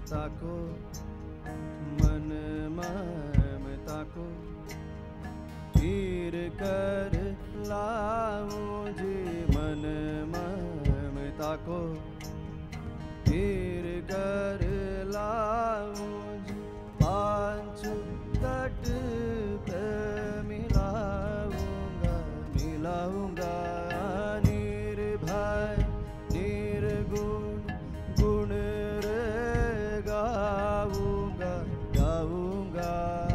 ममता को, मन ममता को तीर कर लाऊं जी, मन ममता को तीर कर लाऊं जी, पांचों तट पे मिलाऊंगा, मिलाऊंगा निर्भय निर्गुण गुण रे गाऊंगा, गाऊंगा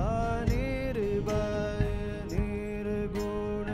निर्भय निर्गुण।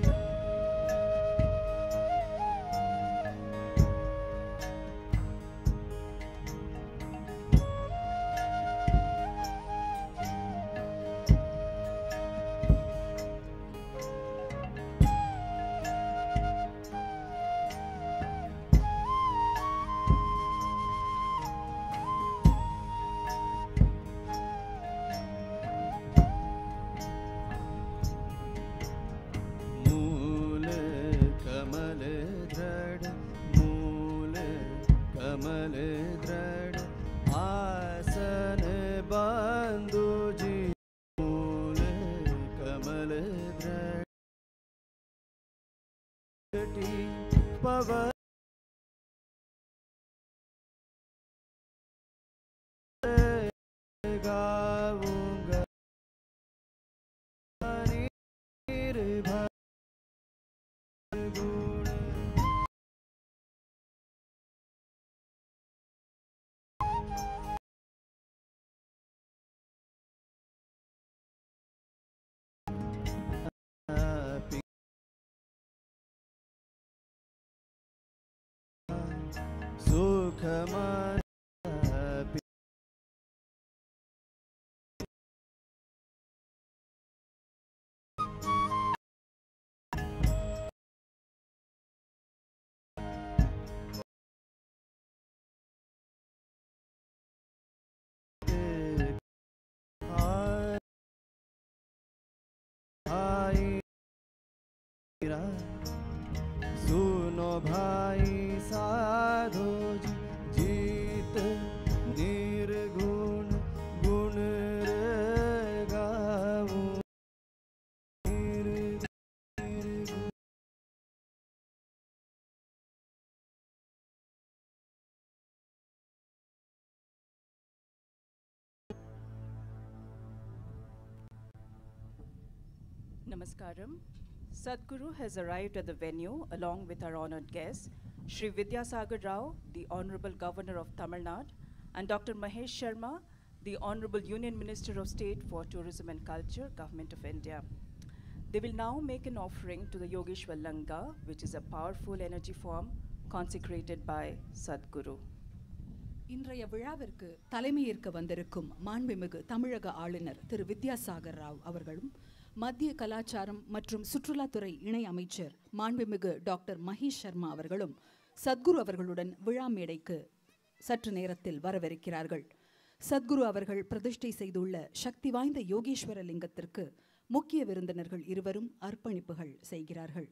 मूल कमल दृढ़, मूल कमल दृढ़ आसन बंधु जी, मूल कमल दृढ़ पवन गाऊंगा निर्भय गुण। सुख मन भाई, सुनो भाई साधु जी, जीत निर्गुण गुण रे गाऊं निर्गुण। Namaskaram. Sadhguru has arrived at the venue along with our honored guests, Shri Vidyasagar Rao, the Honorable Governor of Tamil Nadu, and Dr. Mahesh Sharma, the Honorable Union Minister of State for Tourism and Culture, Government of India. They will now make an offering to the Yogeshwar Langa, which is a powerful energy form consecrated by Sadhguru. இன்றைய விழாவிற்கு தலைமையேற்க வந்திருக்கும் மாண்புமிகு தமிழக ஆளுநர் திரு வித்யாசாகர் ராவ் அவர்களும், மத்திய கலாச்சாரம் மற்றும் சுற்றுலாத்துறை இணை அமைச்சர் மாண்புமிகு டாக்டர் மகேஷ் சர்மா அவர்களும் சத்குரு அவர்களுடன் விழா மேடைக்கு சற்று நேரத்தில் வரவிருக்கிறார்கள். சத்குரு அவர்கள் பிரதிஷ்டை செய்துள்ள சக்தி வாய்ந்த யோகேஸ்வர லிங்கத்திற்கு முக்கிய விருந்தினர்கள் இருவரும் அர்ப்பணிப்புகள் செய்கிறார்கள்.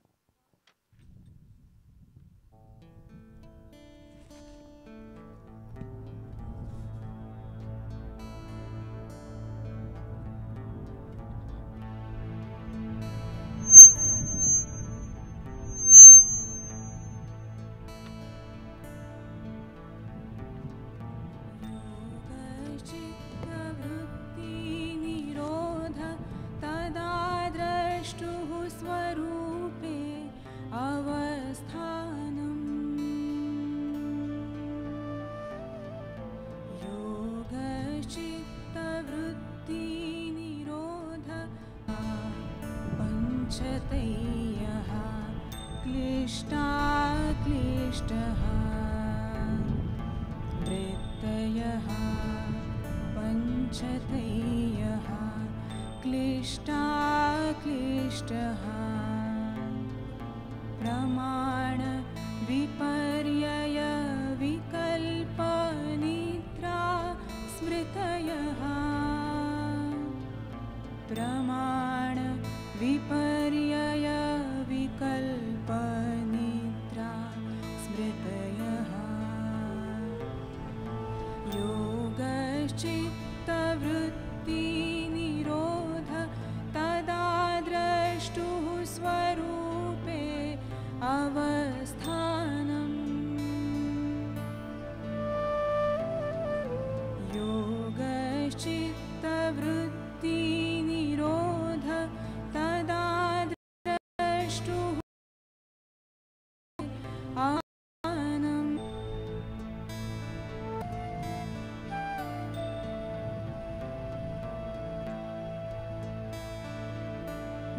स्वरूपे अवस्थानम् योगचित्तवृत्तिनिरोध पञ्चतैयः क्लिष्टाक्लिष्टः वृत्तयः पञ्चतैयः क्लिष्टाक्लिष्टः प्रमाण विपर्यय विकल्पनिद्रा स्मृतयः प्रमाण विपर्यय विकल्पनिद्रा स्मृतयः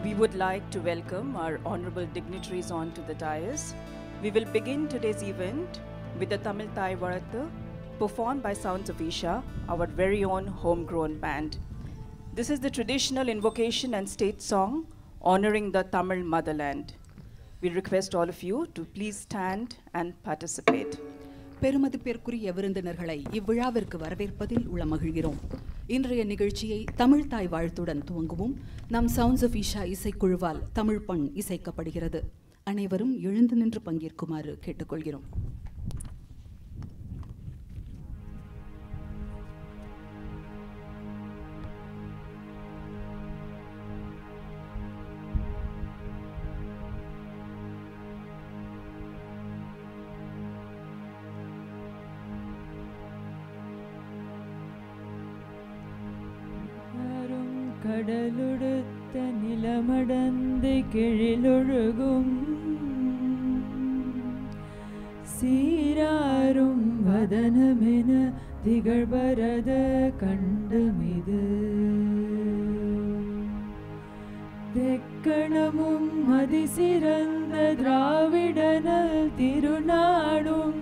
We would like to welcome our honorable dignitaries onto the dais. We will begin today's event with the Tamil Thai Varathu, performed by Sounds of Isha, our very own homegrown band. This is the traditional invocation and state song honoring the Tamil motherland. We request all of you to please stand and participate. பெருமதிப்பிற்குரிய விருந்தினர்களை இவ்விழாவிற்கு வரவேற்பதில் உள்ள மகிழ்கிறோம். இன்றைய நிகழ்ச்சியை தமிழ் தாய் வாழ்த்துடன் துவங்குவோம். நம் sounds of Isha இசைக்குழுவால் தமிழ் பண் இசைக்கப்படுகிறது. அனைவரும் எழுந்து நின்று பங்கேற்குமாறு கேட்டுக்கொள்கிறோம். கடலுடுத்த நிலமடந்து கெழிலொழுகும் சீராரும் வதனமென திகழ்பரத கண்டமிது தெக்கணமும் அதிசிறந்த திராவிடனல் திருநாடும்.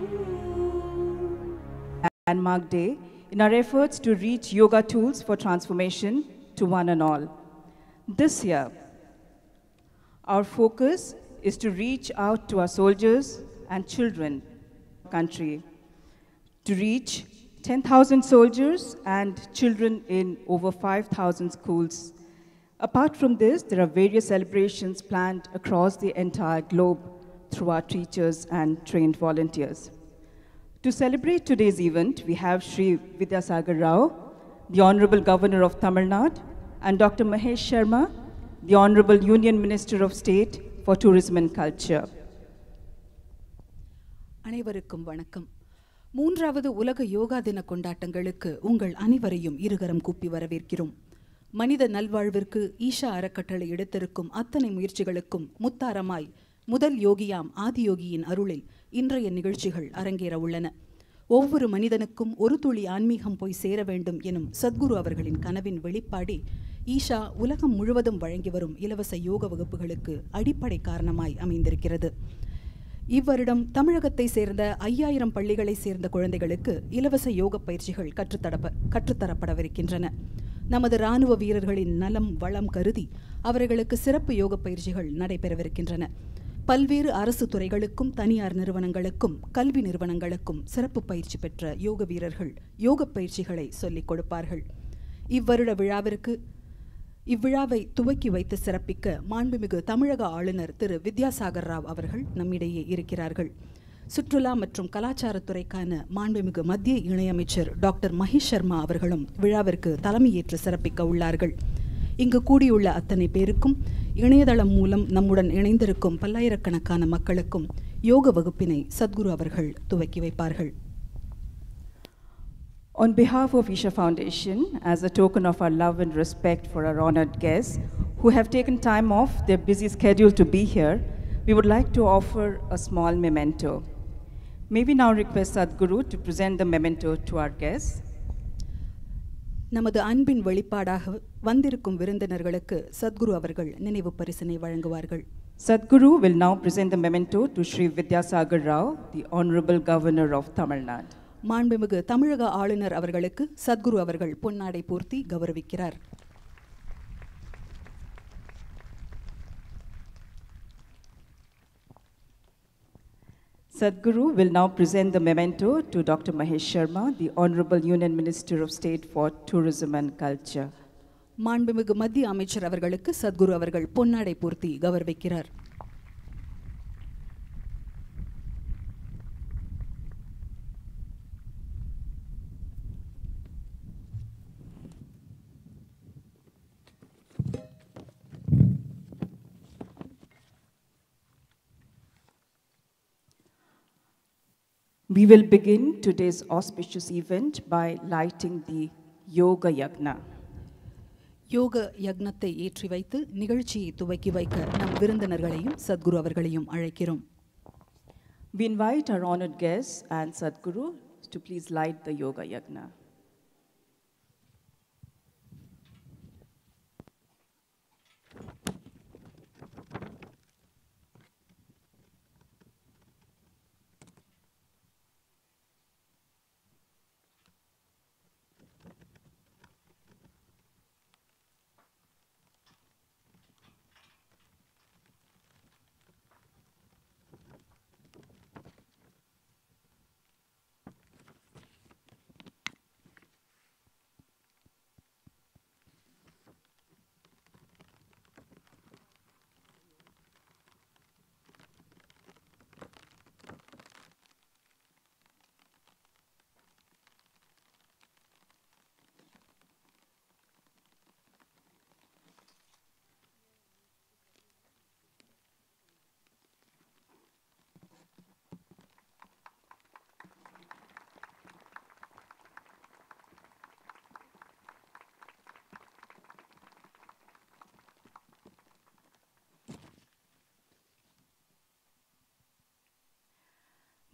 Landmark Day in our efforts to reach yoga tools for transformation to one and all. This year, our focus is to reach out to our soldiers and children in our country, to reach 10,000 soldiers and children in over 5,000 schools. Apart from this, there are various celebrations planned across the entire globe through our teachers and trained volunteers. To celebrate today's event, we have Shri Vidyasagar Rao, the Honorable Governor of Tamil Nadu, and Dr. Mahesh Sharma, the Honorable Union Minister of State for Tourism and Culture. அனைவருக்கும் வணக்கம். மூன்றாவது உலக யோகா தின கொண்டாட்டங்களுக்கு உங்கள் அனைவரையும் இருகரம் கூப்பி வரவேற்கிறோம். மனித நல்வாழ்விற்கு ஈஷா அறக்கட்டளை எடுத்திருக்கும் அத்தனை முயற்சிகளுக்கும் முத்தாரமாய் முதல் யோகியாம் ஆதியோகியின் அருளில் இன்றைய நிகழ்ச்சிகள் அரங்கேற உள்ளன. ஒவ்வொரு மனிதனுக்கும் ஒரு துளி ஆன்மீகம் போய் சேர வேண்டும் எனும் சத்குரு அவர்களின் கனவின் வெளிப்பாடே ஈஷா உலகம் முழுவதும் வழங்கி வரும் இலவச யோக வகுப்புகளுக்கு அடிப்படை காரணமாய் அமைந்திருக்கிறது. இவ்வருடம் தமிழகத்தை சேர்ந்த 5000 பள்ளிகளை சேர்ந்த குழந்தைகளுக்கு இலவச யோக பயிற்சிகள் கற்றுத்தரப்படவிருக்கின்றன. நமது இராணுவ வீரர்களின் நலம் வளம் கருதி அவர்களுக்கு சிறப்பு யோக பயிற்சிகள் நடைபெறவிருக்கின்றன. பல்வேறு அரசு துறைகளுக்கும் தனியார் நிறுவனங்களுக்கும் கல்வி நிறுவனங்களுக்கும் சிறப்பு பயிற்சி பெற்ற யோக வீரர்கள் யோக பயிற்சிகளை சொல்லிக் கொடுப்பார்கள். இவ்விழாவை துவக்கி வைத்து சிறப்பிக்க மாண்புமிகு தமிழக ஆளுநர் திரு வித்யாசாகர் ராவ் அவர்கள் நம்மிடையே இருக்கிறார்கள். சுற்றுலா மற்றும் கலாச்சாரத்துறைக்கான மாண்புமிகு மத்திய இணையமைச்சர் டாக்டர் மகேஷ் சர்மா அவர்களும் விழாவிற்கு தலைமையேற்று சிறப்பிக்க உள்ளார்கள். இங்கு கூடியுள்ள அத்தனை பேருக்கும் இணையதளம் மூலம் நம்முடன் இணைந்திருக்கும் பல்லாயிரக்கணக்கான மக்களுக்கும் யோக வகுப்பினை சத்குரு அவர்கள் துவக்கி வைப்பார்கள். On behalf of Isha Foundation, as a token of our love and respect for our honored guests who have taken time off their busy schedule to be here, we would like to offer a small memento. May we now request Sadhguru to present the memento to our guests. நமது அன்பின் வெளிப்பாடாக வந்திருக்கும் விருந்தினர்களுக்கு சத்குரு அவர்கள் நினைவு பரிசினை வழங்குவார்கள். Sadhguru will now present the memento to Shri Vidyasagar Rao, the Honorable Governor of Tamil Nadu. மாண்புமிகு தமிழக ஆளுநர் அவர்களுக்கு சத்குரு அவர்கள் பொன்னாடை போர்த்தி கௌரவிக்கிறார். Sadhguru will now present the memento to Dr. Mahesh Sharma, the Honorable Union Minister of State for Tourism and Culture. மாண்புமிகு மத்திய அமைச்சர் அவர்களுக்கு சத்குரு அவர்கள் பொன்னாடை போர்த்தி கௌரவிக்கிறார். We will begin today's auspicious event by lighting the Yoga Yagna. யோக யக்னத்தை ஏற்றி வைத்து நிகழ்ச்சியை துவக்கி வைக்க நம் விருந்தினர்களையும் சத்குரு அவர்களையும் அழைக்கிறோம். We invite our honored guests and Sadhguru to please light the Yoga Yagna.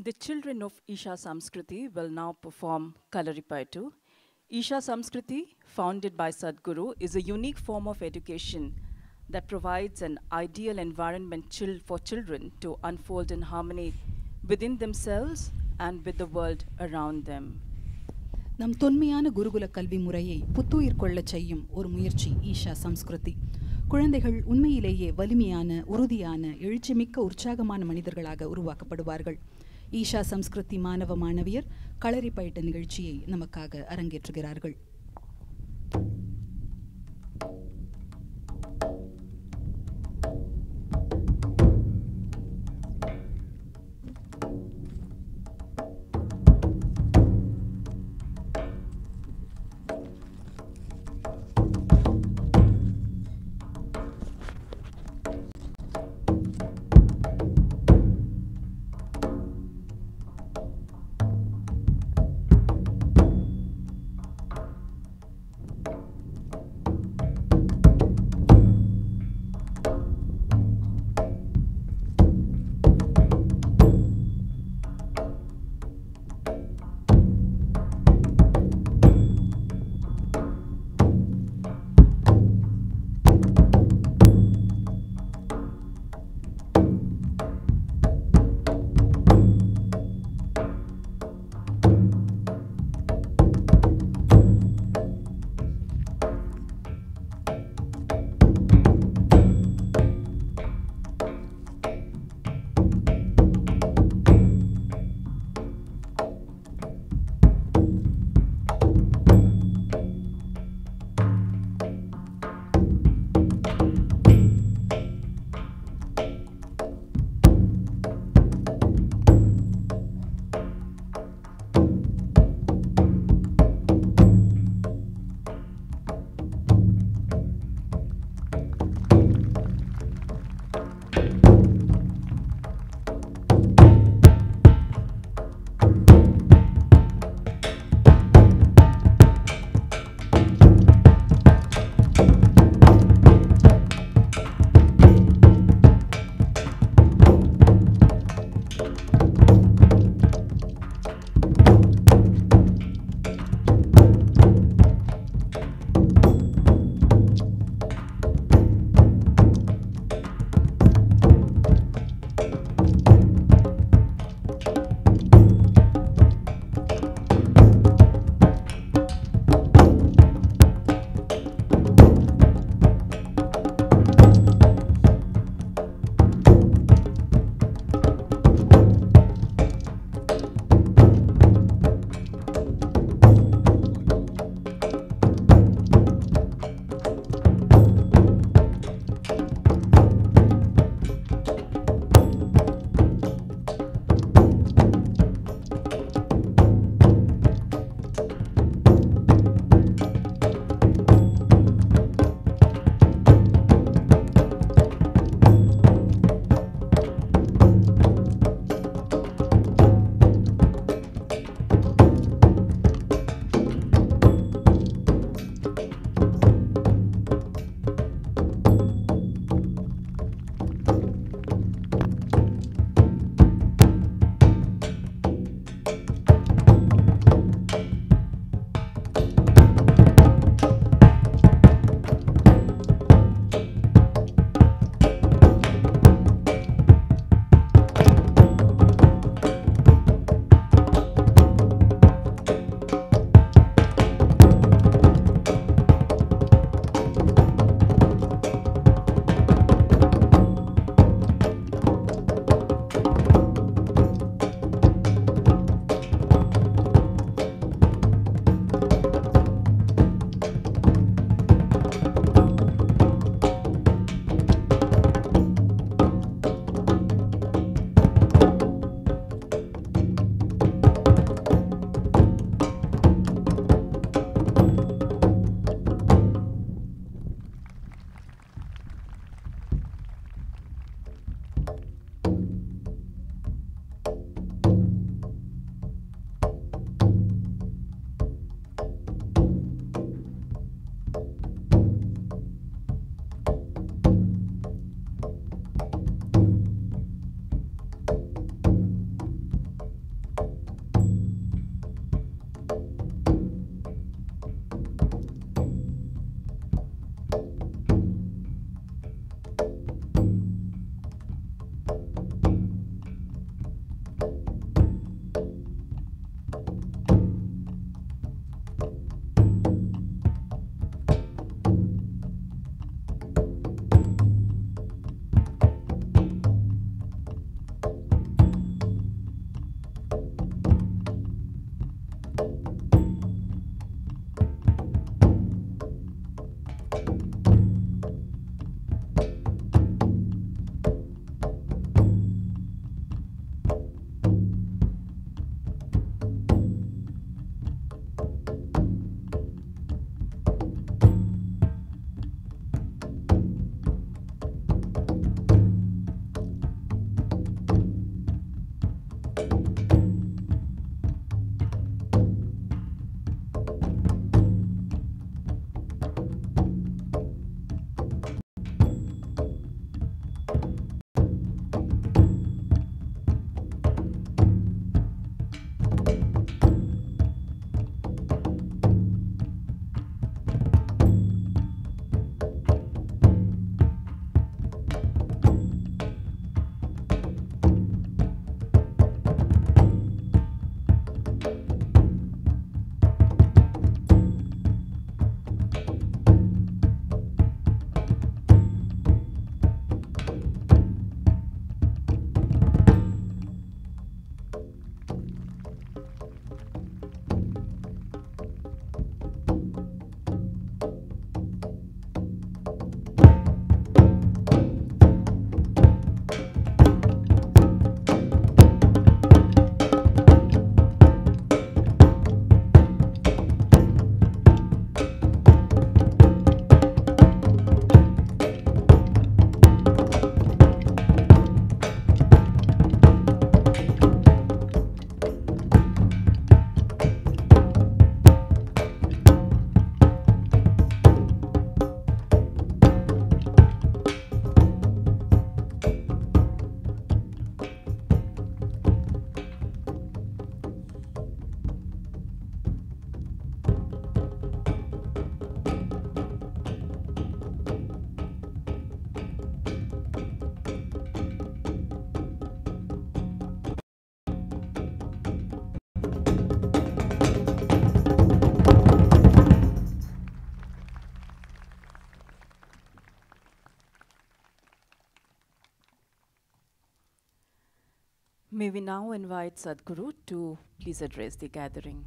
The children of Isha Samskriti will now perform Kalaripayattu. Isha Samskriti, founded by Sadhguru, is a unique form of education that provides an ideal environment for children to unfold in harmony within themselves and with the world around them. நம் தொன்மையான குருகுல கல்வி முறையை புத்துயிர் கொள்ளச் செய்யும் ஒரு முயற்சி ஈஷா சம்ஸ்கிருதி. குழந்தைகள் உண்மையிலேயே வலிமையான, உறுதியான, எழுச்சிமிக்க, உற்சாகமான மனிதர்களாக உருவாக்கப்படுவார்கள். ஈஷா சம்ஸ்கிருதி மாணவ மாணவியர் களரிப்பயட்ட நிகழ்ச்சியை நமக்காக அரங்கேற்றுகிறார்கள். May we now invite Sadhguru to please address the gathering.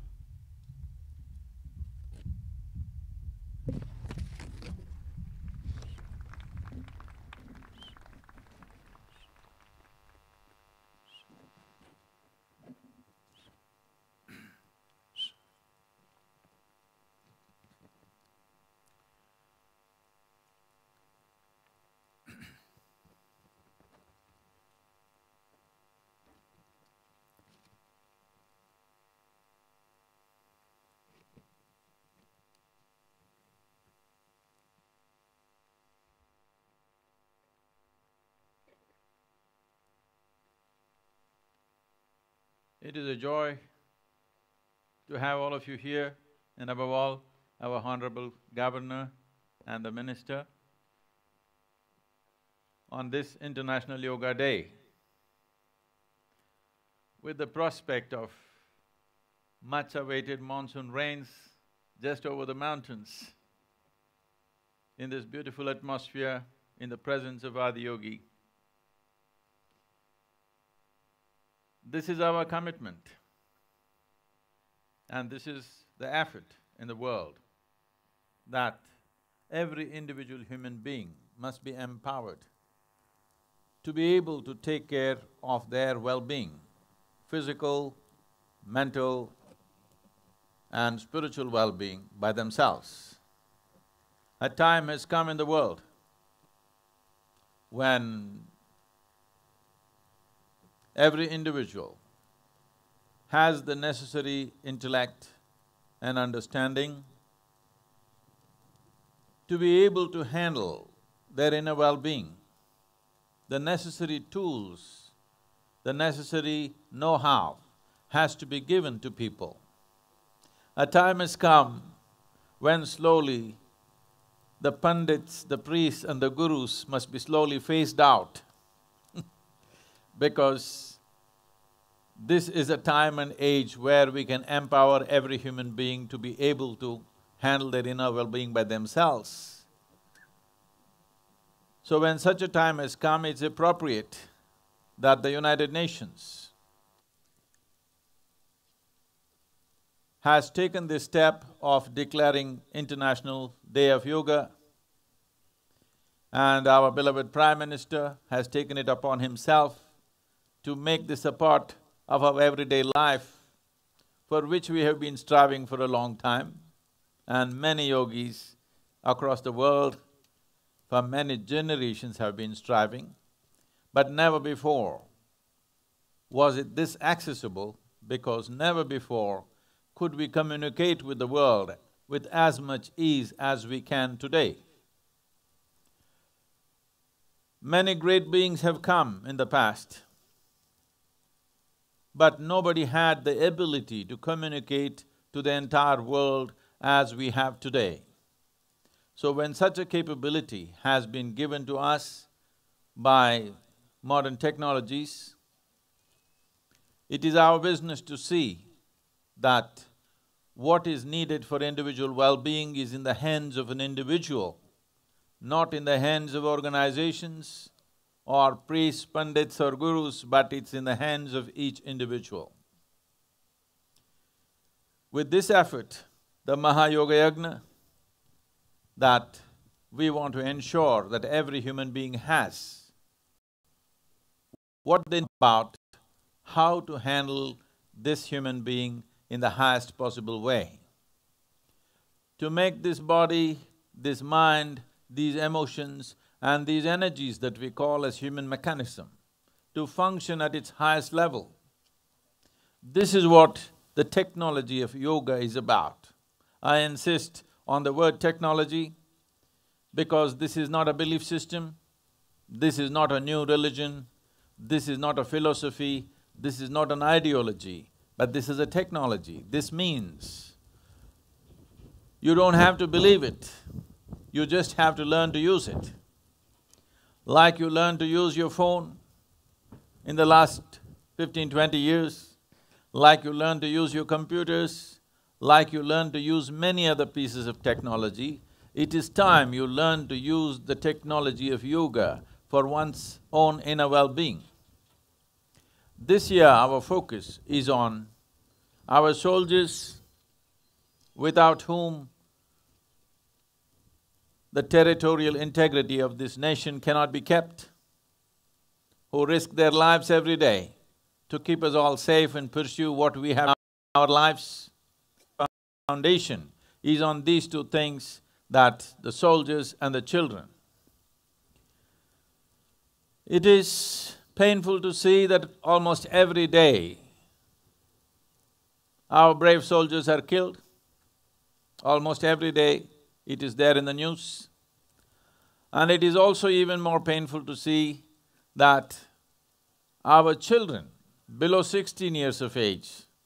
It is a joy to have all of you here, and above all, our Honorable Governor and the Minister on this International Yoga Day. With the prospect of much-awaited monsoon rains just over the mountains, in this beautiful atmosphere, in the presence of Adiyogi, this is our commitment, and this is the effort in the world, that every individual human being must be empowered to be able to take care of their well-being, physical, mental and spiritual well-being by themselves. A time has come in the world when every individual has the necessary intellect and understanding to be able to handle their inner well-being. The necessary tools, the necessary know-how has to be given to people. A time has come when slowly the pundits, the priests and the gurus must be slowly phased out because this is a time and age where we can empower every human being to be able to handle their inner well-being by themselves. So when such a time has come, it's appropriate that the United Nations has taken this step of declaring International Day of Yoga, and our beloved Prime Minister has taken it upon himself to make this a part of our everyday life, for which we have been striving for a long time, and many yogis across the world for many generations have been striving, but never before was it this accessible, because never before could we communicate with the world with as much ease as we can today. Many great beings have come in the past, but nobody had the ability to communicate to the entire world as we have today. So when such a capability has been given to us by modern technologies, it is our business to see that what is needed for individual well-being is in the hands of an individual, not in the hands of organizations or priests, pundits or gurus, but it's in the hands of each individual. With this effort, the Mahayoga Yajna, that we want to ensure that every human being has, what they know about how to handle this human being in the highest possible way. To make this body, this mind, these emotions and these energies that we call as human mechanism to function at its highest level. This is what the technology of yoga is about. I insist on the word technology because this is not a belief system, this is not a new religion, this is not a philosophy, this is not an ideology, but this is a technology. This means you don't have to believe it, you just have to learn to use it. Like you learn to use your phone in the last 15–20 years, like you learn to use your computers, like you learn to use many other pieces of technology, it is time you learn to use the technology of yoga for one's own inner well-being. This year our focus is on our soldiers, without whom the territorial integrity of this nation cannot be kept, who risk their lives every day to keep us all safe and pursue what we have in our lives. Foundation is on these two things, that the soldiers and the children. It is painful to see that almost every day our brave soldiers are killed. Almost every day it is there in the news. And it is also even more painful to see that our children below 16 years of age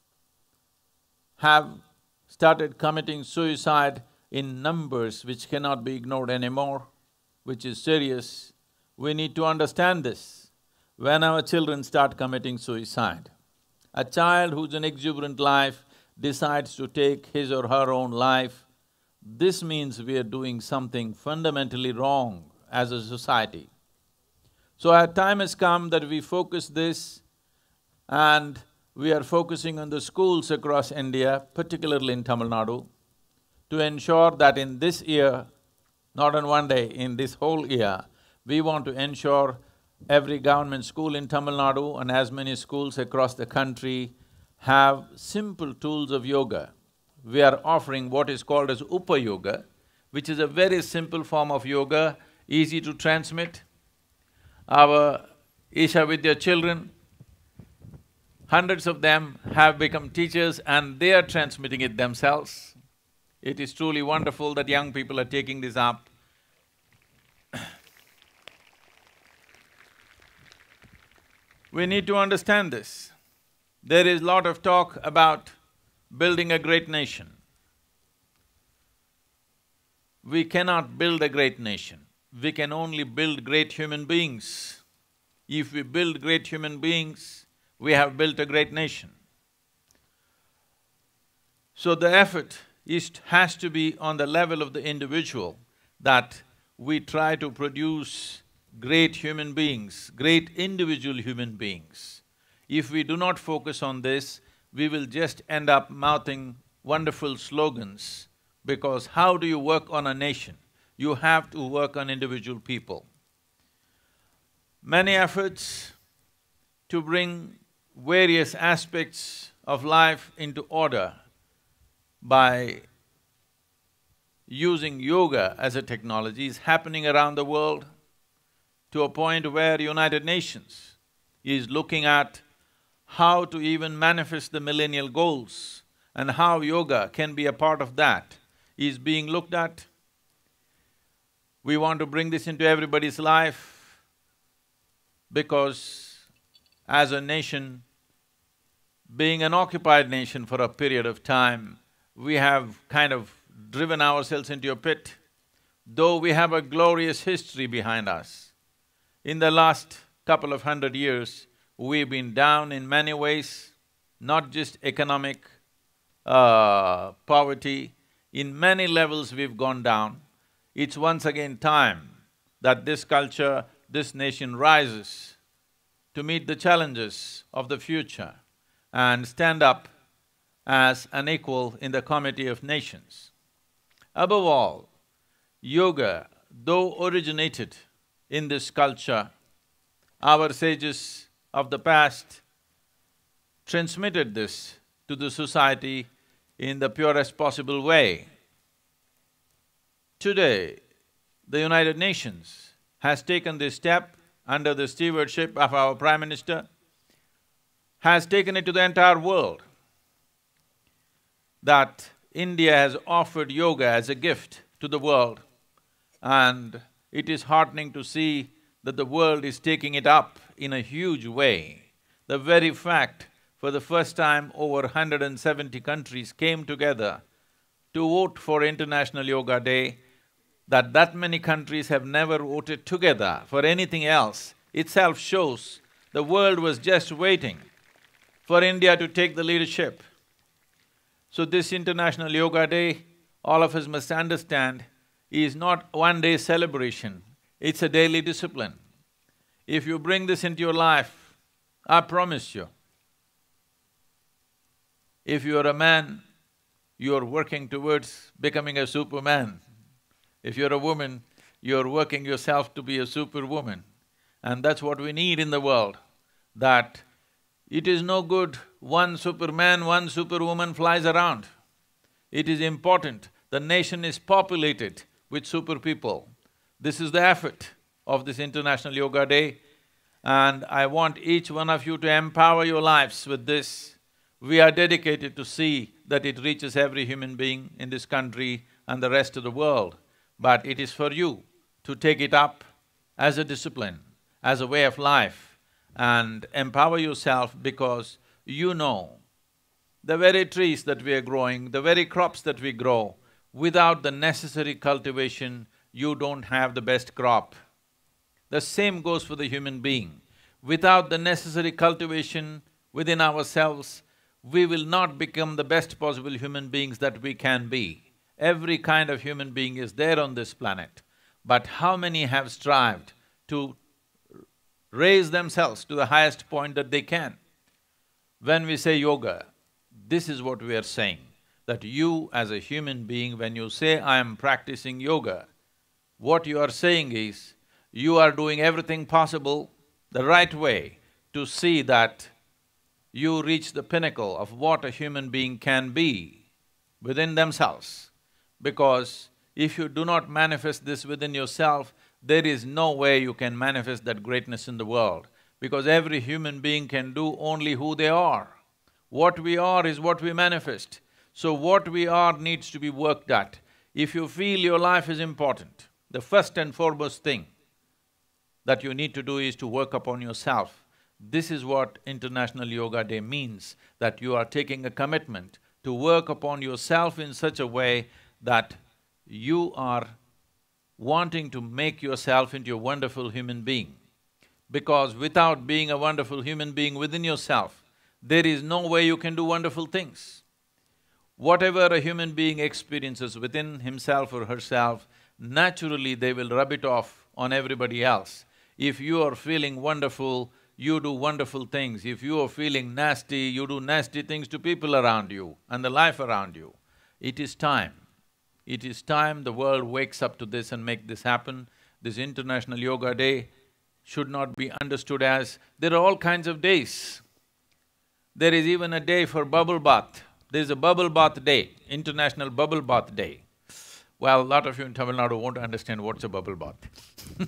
have started committing suicide in numbers which cannot be ignored anymore, which is serious. We need to understand this. When our children start committing suicide, a child who's an exuberant life decides to take his or her own life, this means we are doing something fundamentally wrong as a society. So our time has come that we focus this, and we are focusing on the schools across India, particularly in Tamil Nadu, to ensure that in this year, not on one day, in this whole year, we want to ensure every government school in Tamil Nadu and as many schools across the country have simple tools of yoga. We are offering what is called as Upa Yoga, which is a very simple form of yoga, easy to transmit. Our Isha Vidya children, hundreds of them have become teachers and they are transmitting it themselves. It is truly wonderful that young people are taking this up. We need to understand this. There is lot of talk about building a great nation. We cannot build a great nation. We can only build great human beings. If we build great human beings, we have built a great nation. So the effort has to be on the level of the individual, that we try to produce great human beings, great individual human beings. If we do not focus on this, we will just end up mouthing wonderful slogans, because how do you work on a nation? You have to work on individual people. Many efforts to bring various aspects of life into order by using yoga as a technology is happening around the world, to a point where United Nations is looking at how to even manifest the millennial goals and how yoga can be a part of that is being looked at. We want to bring this into everybody's life because as a nation, being an occupied nation for a period of time, we have kind of driven ourselves into a pit. Though we have a glorious history behind us, in the last couple of 100 years, we've been down in many ways, not just economic poverty, in many levels we've gone down. It's once again time that this culture, this nation rises to meet the challenges of the future and stand up as an equal in the comity of nations. Above all, yoga, though originated in this culture, our sages of the past transmitted this to the society in the purest possible way. Today, the United Nations has taken this step under the stewardship of our Prime Minister, has taken it to the entire world, that India has offered yoga as a gift to the world, and it is heartening to see that the world is taking it up in a huge way. The very fact, for the first time over 170 countries came together to vote for International Yoga Day, that many countries have never voted together for anything else, itself shows the world was just waiting for India to take the leadership. So this International Yoga Day, all of us must understand, is not one day celebration, it's a daily discipline. If you bring this into your life, I promise you. If you are a man, you are working towards becoming a superman. If you're a woman, you're working yourself to be a superwoman. And that's what we need in the world, that it is no good one superman, one superwoman flies around. It is important the nation is populated with super people. This is the effort of this International Yoga Day, and I want each one of you to empower your lives with this. We are dedicated to see that it reaches every human being in this country and the rest of the world, but it is for you to take it up as a discipline, as a way of life, and empower yourself, because you know the very trees that we are growing, the very crops that we grow, without the necessary cultivation, you don't have the best crop. The same goes for the human being. Without the necessary cultivation within ourselves, we will not become the best possible human beings that we can be. Every kind of human being is there on this planet, but how many have strived to raise themselves to the highest point that they can? When we say yoga, this is what we are saying, that you as a human being, when you say, I am practicing yoga, what you are saying is, you are doing everything possible the right way to see that you reach the pinnacle of what a human being can be within themselves. Because if you do not manifest this within yourself, there is no way you can manifest that greatness in the world, because every human being can do only who they are. What we are is what we manifest. So what we are needs to be worked at. If you feel your life is important, the first and foremost thing that you need to do is to work upon yourself. This is what International Yoga Day means, that you are taking a commitment to work upon yourself in such a way that you are wanting to make yourself into a wonderful human being. Because without being a wonderful human being within yourself, there is no way you can do wonderful things. Whatever a human being experiences within himself or herself, naturally they will rub it off on everybody else. If you are feeling wonderful, you do wonderful things. If you are feeling nasty, you do nasty things to people around you and the life around you. It is time. It is time the world wakes up to this and make this happen. This International Yoga Day should not be understood as… there are all kinds of days. There is even a day for bubble bath. There is a bubble bath day, International Bubble Bath Day. Well, a lot of you in Tamil Nadu won't understand what's a bubble bath.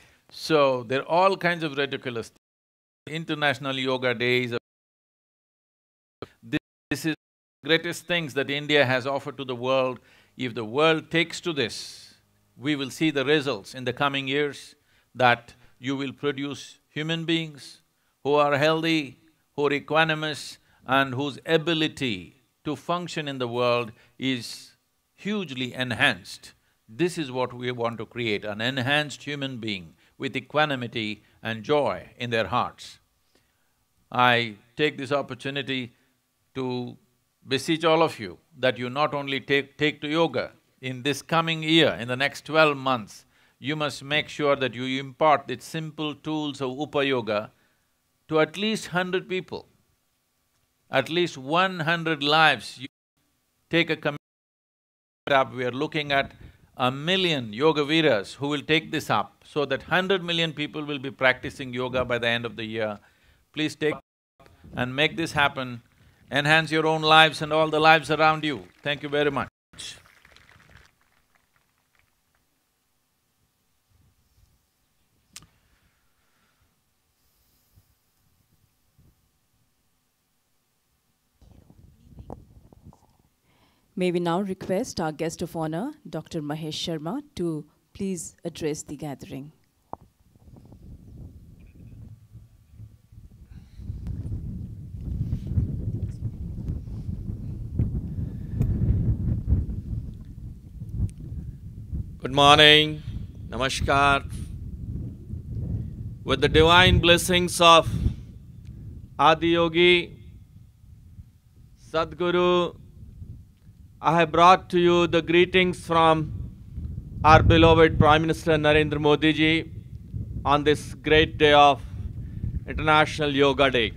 So, there are all kinds of ridiculous things. International Yoga Day is this is the greatest things that India has offered to the world. If the world takes to this, we will see the results in the coming years, that you will produce human beings who are healthy, who are equanimous, and whose ability to function in the world is hugely enhanced. This is what we want to create, an enhanced human being with equanimity and joy in their hearts. I take this opportunity to beseech all of you that you not only take to yoga, in this coming year, in the next 12 months, you must make sure that you impart the simple tools of Upa-yoga to at least 100 people. At least 100 lives, you take a commitment up. We are looking at 1 million yoga viras who will take this up, so that 100 million people will be practicing yoga by the end of the year. Please take up and make this happen. Enhance your own lives and all the lives around you. Thank you very much. May we now request our guest of honor, Dr. Mahesh Sharma, to please address the gathering. Good morning, Namaskar. With the divine blessings of Adiyogi, Sadguru, I have brought to you the greetings from our beloved Prime Minister Narendra Modi ji on this great day of International Yoga Day.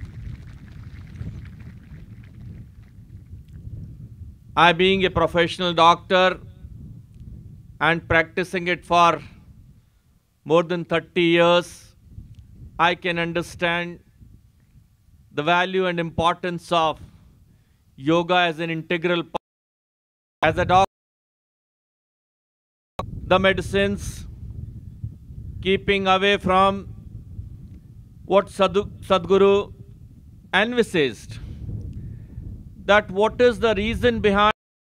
I, being a professional doctor and practicing it for more than 30 years, I can understand the value and importance of yoga as an integral part. As a doctor, the medicines, keeping away from what Sadhguru envisaged, that what is the reason behind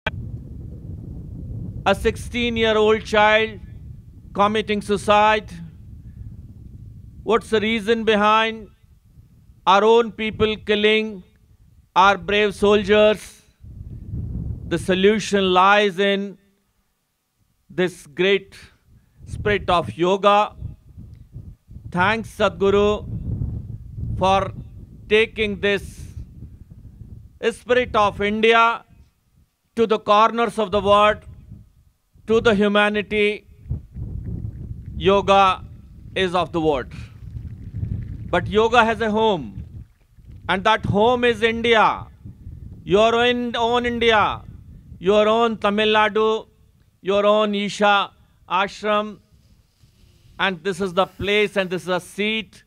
a 16-year-old child committing suicide? What's the reason behind our own people killing our brave soldiers? The solution lies in this great spirit of yoga. Thanks Sadhguru for taking this spirit of India to the corners of the world, to the humanity. Yoga is of the world. But yoga has a home, and that home is India. Your own India, your own Tamil Nadu, your own Isha ashram, and this is the place and this is a seat.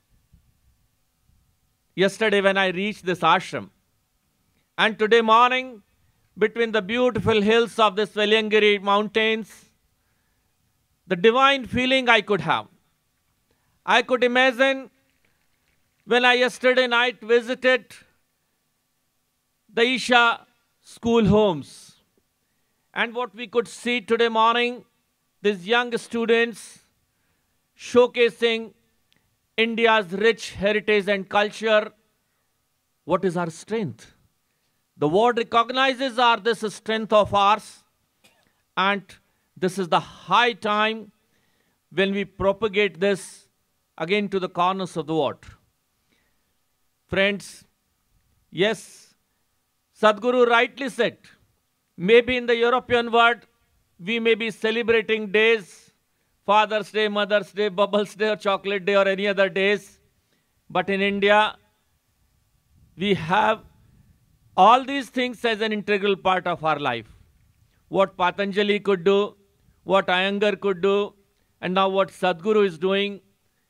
Yesterday when I reached this ashram, and today morning, between the beautiful hills of the Velliyangiri mountains, the divine feeling I could have. I could imagine when I yesterday night visited the Isha school homes, and what we could see today morning, these young students showcasing India's rich heritage and culture. What is our strength? The world recognizes this strength of ours, and this is the high time when we propagate this again to the corners of the world. Friends, yes, Sadhguru rightly said, maybe in the European world, we may be celebrating days, Father's Day, Mother's Day, Bubbles Day, or Chocolate Day, or any other days. But in India, we have all these things as an integral part of our life. What Patanjali could do, what Iyengar could do, and now what Sadhguru is doing.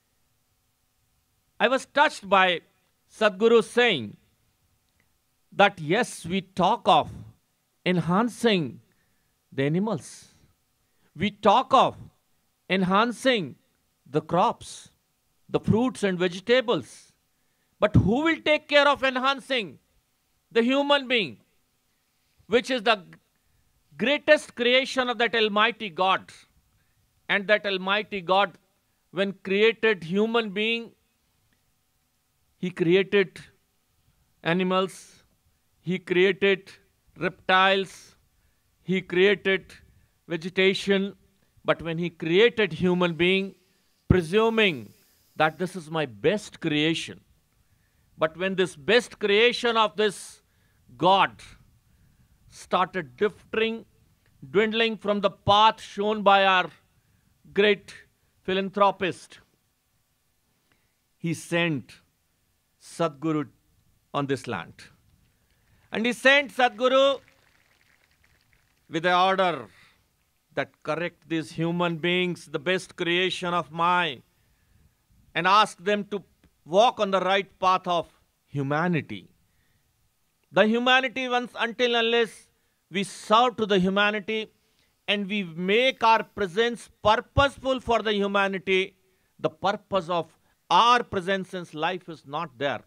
I was touched by Sadhguru saying that yes, we talk of enhancing the animals. We talk of enhancing the crops, the fruits and vegetables. But who will take care of enhancing the human being, which is the greatest creation of that Almighty God? And that Almighty God, when created human being, He created animals, He created reptiles, He created vegetation. But when He created human being, presuming that this is my best creation, but when this best creation of this God started drifting, dwindling from the path shown by our great philanthropist, He sent Sadhguru on this land. And He sent Sadhguru with the order that correct these human beings, the best creation of mine, and ask them to walk on the right path of humanity. The humanity, once until unless we serve to the humanity and we make our presence purposeful for the humanity, the purpose of our presence in life is not there.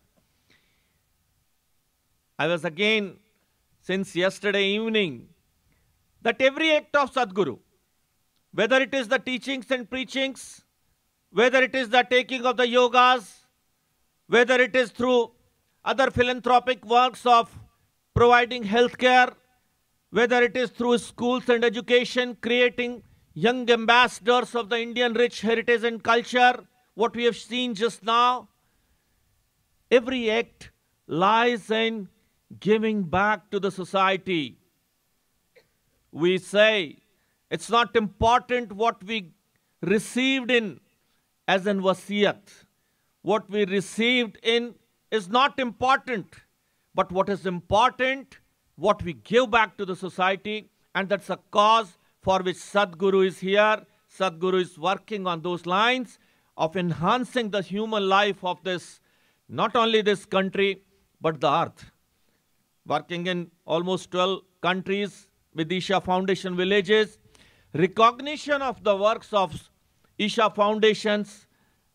I was again, since yesterday evening, that every act of Sadhguru, whether it is the teachings and preachings, whether it is the taking of the yogas, whether it is through other philanthropic works of providing healthcare, whether it is through schools and education, creating young ambassadors of the Indian rich heritage and culture, what we have seen just now, every act lies in giving back to the society. We say it's not important what we received in as an wasiyat. what we received in is not important, but what is important, what we give back to the society, and that's a cause for which Sadhguru is here. Sadhguru is working on those lines of enhancing the human life of this, not only this country, but the earth. Working in almost 12 countries with Isha Foundation villages, recognition of the works of Isha Foundations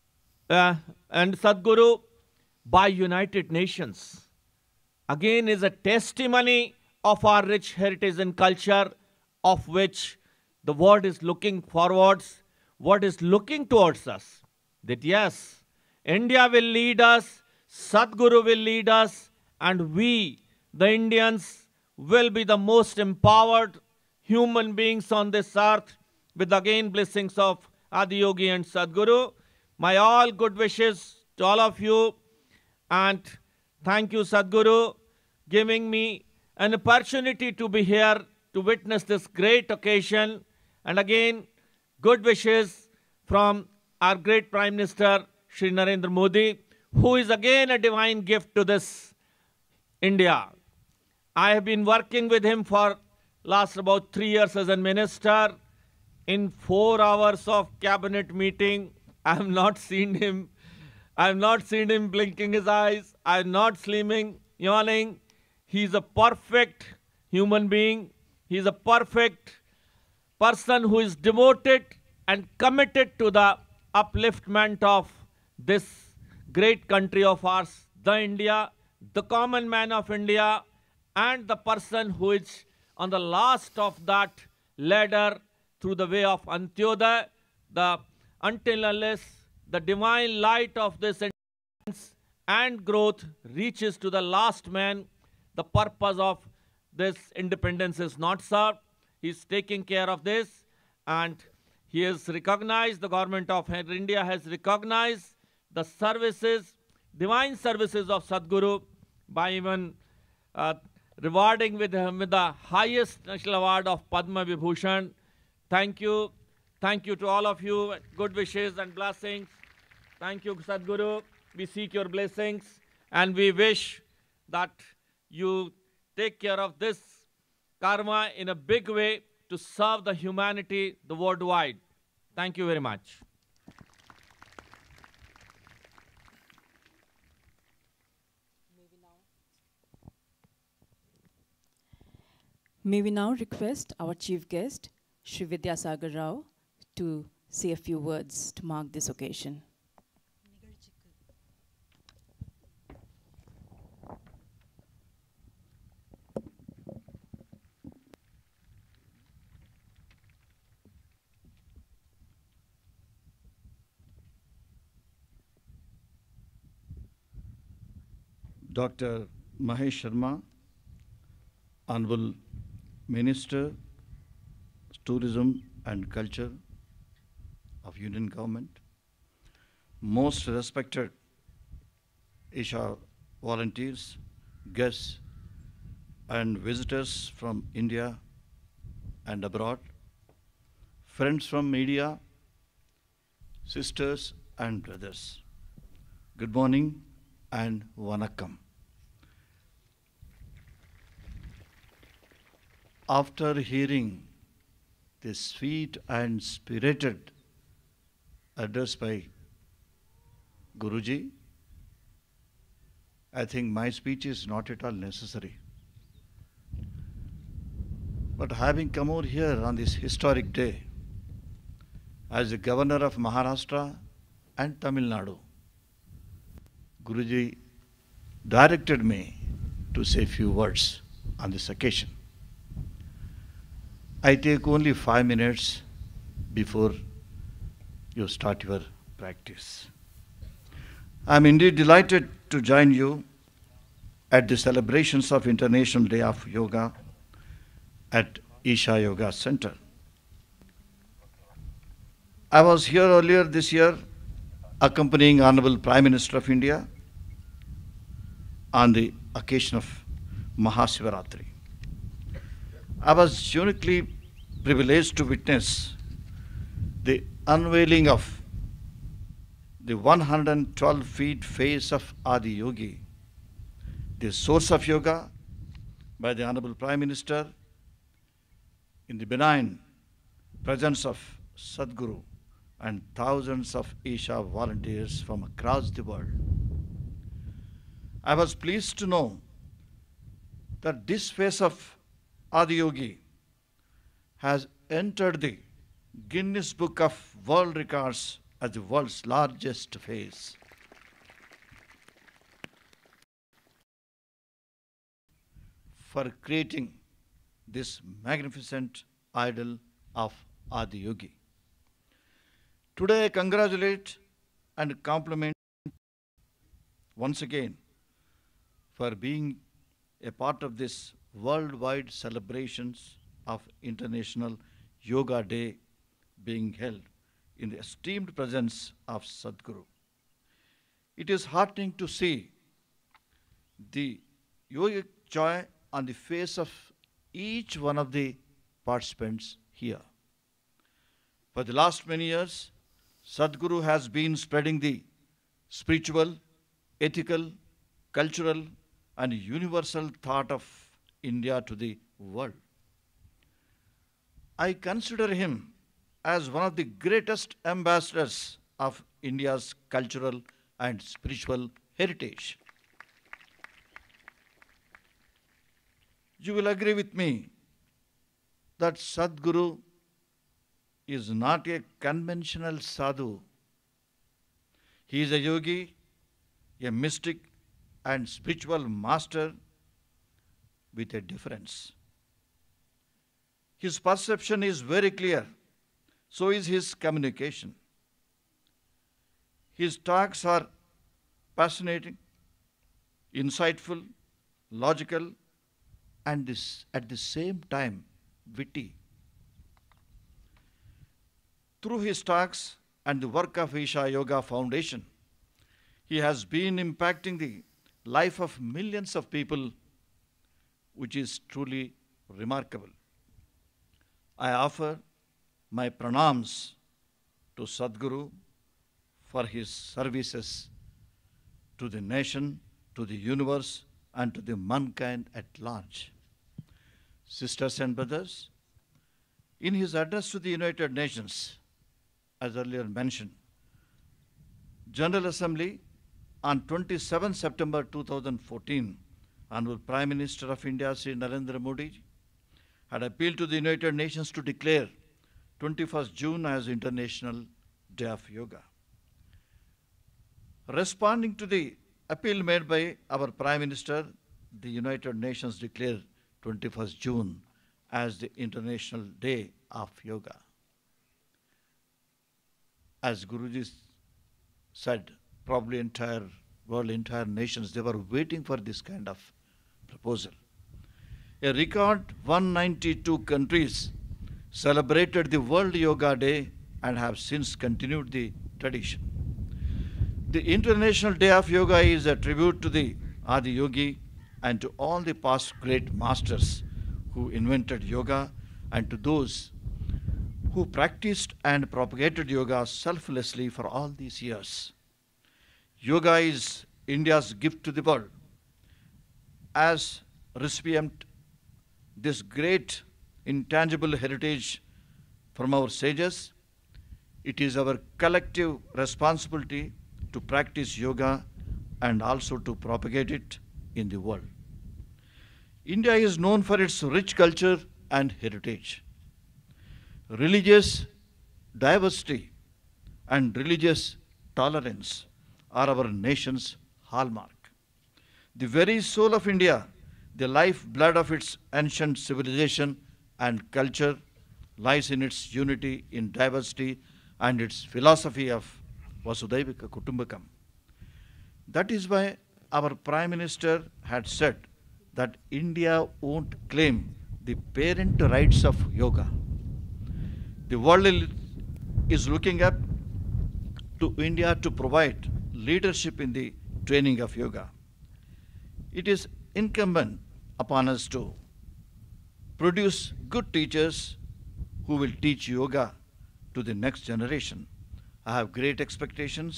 and Sadhguru by United Nations, again is a testimony of our rich heritage and culture, of which the world is looking forwards, world is looking towards us. That yes, India will lead us, Sadhguru will lead us, and we, the Indians, will be the most empowered human beings on this earth, with again blessings of Adiyogi and Sadhguru. My all good wishes to all of you, and thank you, Sadhguru, giving me an opportunity to be here to witness this great occasion. And again, good wishes from our great Prime Minister, Shri Narendra Modi, who is again a divine gift to this India. I have been working with him for last about 3 years as a minister. In 4 hours of cabinet meeting, I have not seen him. I have not seen him blinking his eyes. I have not seen him yawning. He is a perfect human being. He is a perfect person who is devoted and committed to the upliftment of this great country of ours, the India, the common man of India, and the person who is on the last of that ladder through the way of Antyodaya, until unless the divine light of this and growth reaches to the last man, the purpose of this independence is not served. He is taking care of this, and he has recognized, the government of India has recognized the services, divine services of Sadhguru by even rewarding with him with the highest national award of Padma Vibhushan. Thank you. Thank you to all of you. Good wishes and blessings. Thank you, Sadhguru. We seek your blessings, and we wish that you take care of this karma in a big way to serve the humanity, the worldwide. Thank you very much. May we now request our chief guest, Shri Vidyasagar Rao, to say a few words to mark this occasion. Dr. Mahesh Sharma, Honorable Minister, Tourism and Culture of Union Government, most respected Isha volunteers, guests, and visitors from India and abroad, friends from media, sisters and brothers. Good morning and Vanakkam. After hearing this sweet and spirited address by Guruji, I think my speech is not at all necessary. But having come over here on this historic day as the Governor of Maharashtra and Tamil Nadu, Guruji directed me to say a few words on this occasion. I take only 5 minutes before you start your practice. I am indeed delighted to join you at the celebrations of International Day of Yoga at Isha Yoga Center. I was here earlier this year accompanying Honorable Prime Minister of India on the occasion of Mahasivaratri. I was uniquely privileged to witness the unveiling of the 112 feet face of Adi Yogi, the source of yoga, by the Honorable Prime Minister, in the benign presence of Sadhguru and thousands of Isha volunteers from across the world. I was pleased to know that this face of Adi Yogi has entered the Guinness Book of World Records as the world's largest face. For creating this magnificent idol of Adi Yogi. Today I congratulate and compliment once again for being a part of this worldwide celebrations of International Yoga Day being held in the esteemed presence of Sadhguru. It is heartening to see the yogic joy on the face of each one of the participants here. For the last many years, Sadhguru has been spreading the spiritual, ethical, cultural, and universal thought of India to the world. I consider him as one of the greatest ambassadors of India's cultural and spiritual heritage. You will agree with me that Sadhguru is not a conventional sadhu. He is a yogi, a mystic and spiritual master with a difference. His perception is very clear, so is his communication. His talks are fascinating, insightful, logical, and at the same time witty. Through his talks and the work of Isha Yoga Foundation, he has been impacting the life of millions of people, which is truly remarkable. I offer my pranams to Sadhguru for his services to the nation, to the universe, and to the mankind at large. Sisters and brothers, in his address to the United Nations, as earlier mentioned, General Assembly on 27 September 2014, Honorable Prime Minister of India, Sri Narendra Modi, had appealed to the United Nations to declare 21st June as International Day of Yoga. Responding to the appeal made by our Prime Minister, the United Nations declared 21st June as the International Day of Yoga. As Guruji said, probably entire world, entire nations, they were waiting for this kind of proposal. A record 192 countries celebrated the World Yoga Day and have since continued the tradition. The International Day of Yoga is a tribute to the Adi Yogi and to all the past great masters who invented yoga and to those who practiced and propagated yoga selflessly for all these years. Yoga is India's gift to the world. As recipient this great intangible heritage from our sages, it is our collective responsibility to practice yoga and also to propagate it in the world. India is known for its rich culture and heritage. Religious diversity and religious tolerance are our nation's hallmark. The very soul of India, the lifeblood of its ancient civilization and culture, lies in its unity in diversity and its philosophy of Vasudhaivika Kutumbakam. That is why our Prime Minister had said that India won't claim the parent rights of yoga. The world is looking up to India to provide leadership in the training of yoga. It is incumbent upon us to produce good teachers who will teach yoga to the next generation. I have great expectations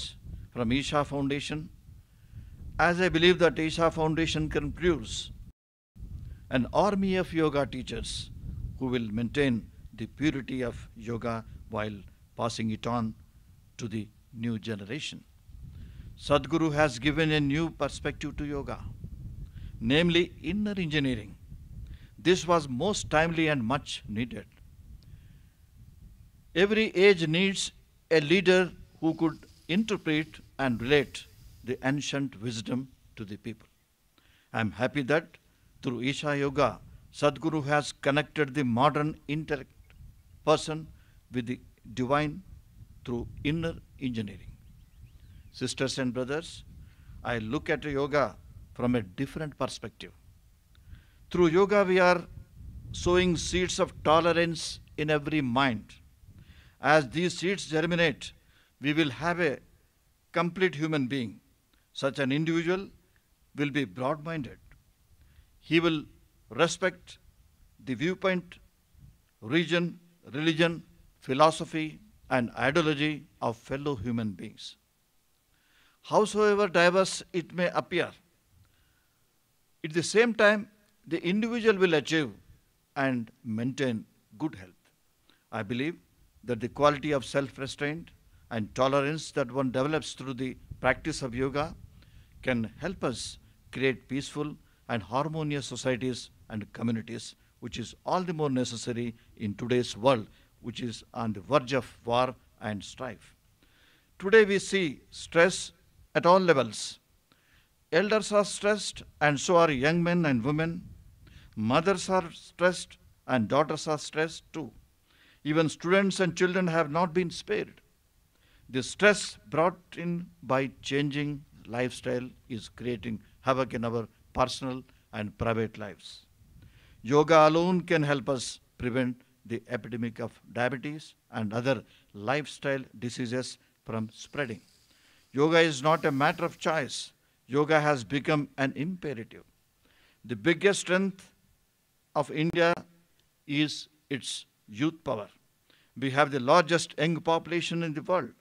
from Isha Foundation, as I believe that Isha Foundation can produce an army of yoga teachers who will maintain the purity of yoga while passing it on to the new generation. Sadhguru has given a new perspective to yoga, namely inner engineering. This was most timely and much needed. Every age needs a leader who could interpret and relate the ancient wisdom to the people. I am happy that through Isha Yoga, Sadhguru has connected the modern intellect person with the divine through inner engineering. Sisters and brothers, I look at yoga from a different perspective. Through yoga, we are sowing seeds of tolerance in every mind. As these seeds germinate, we will have a complete human being. Such an individual will be broad-minded. He will respect the viewpoint, region, religion, philosophy, and ideology of fellow human beings. Howsoever diverse it may appear, at the same time, the individual will achieve and maintain good health. I believe that the quality of self-restraint and tolerance that one develops through the practice of yoga can help us create peaceful and harmonious societies and communities, which is all the more necessary in today's world, which is on the verge of war and strife. Today we see stress at all levels. Elders are stressed, and so are young men and women. Mothers are stressed, and daughters are stressed too. Even students and children have not been spared. The stress brought in by changing lifestyle is creating havoc in our personal and private lives. Yoga alone can help us prevent the epidemic of diabetes and other lifestyle diseases from spreading. Yoga is not a matter of choice. Yoga has become an imperative. The biggest strength of India is its youth power. We have the largest young population in the world.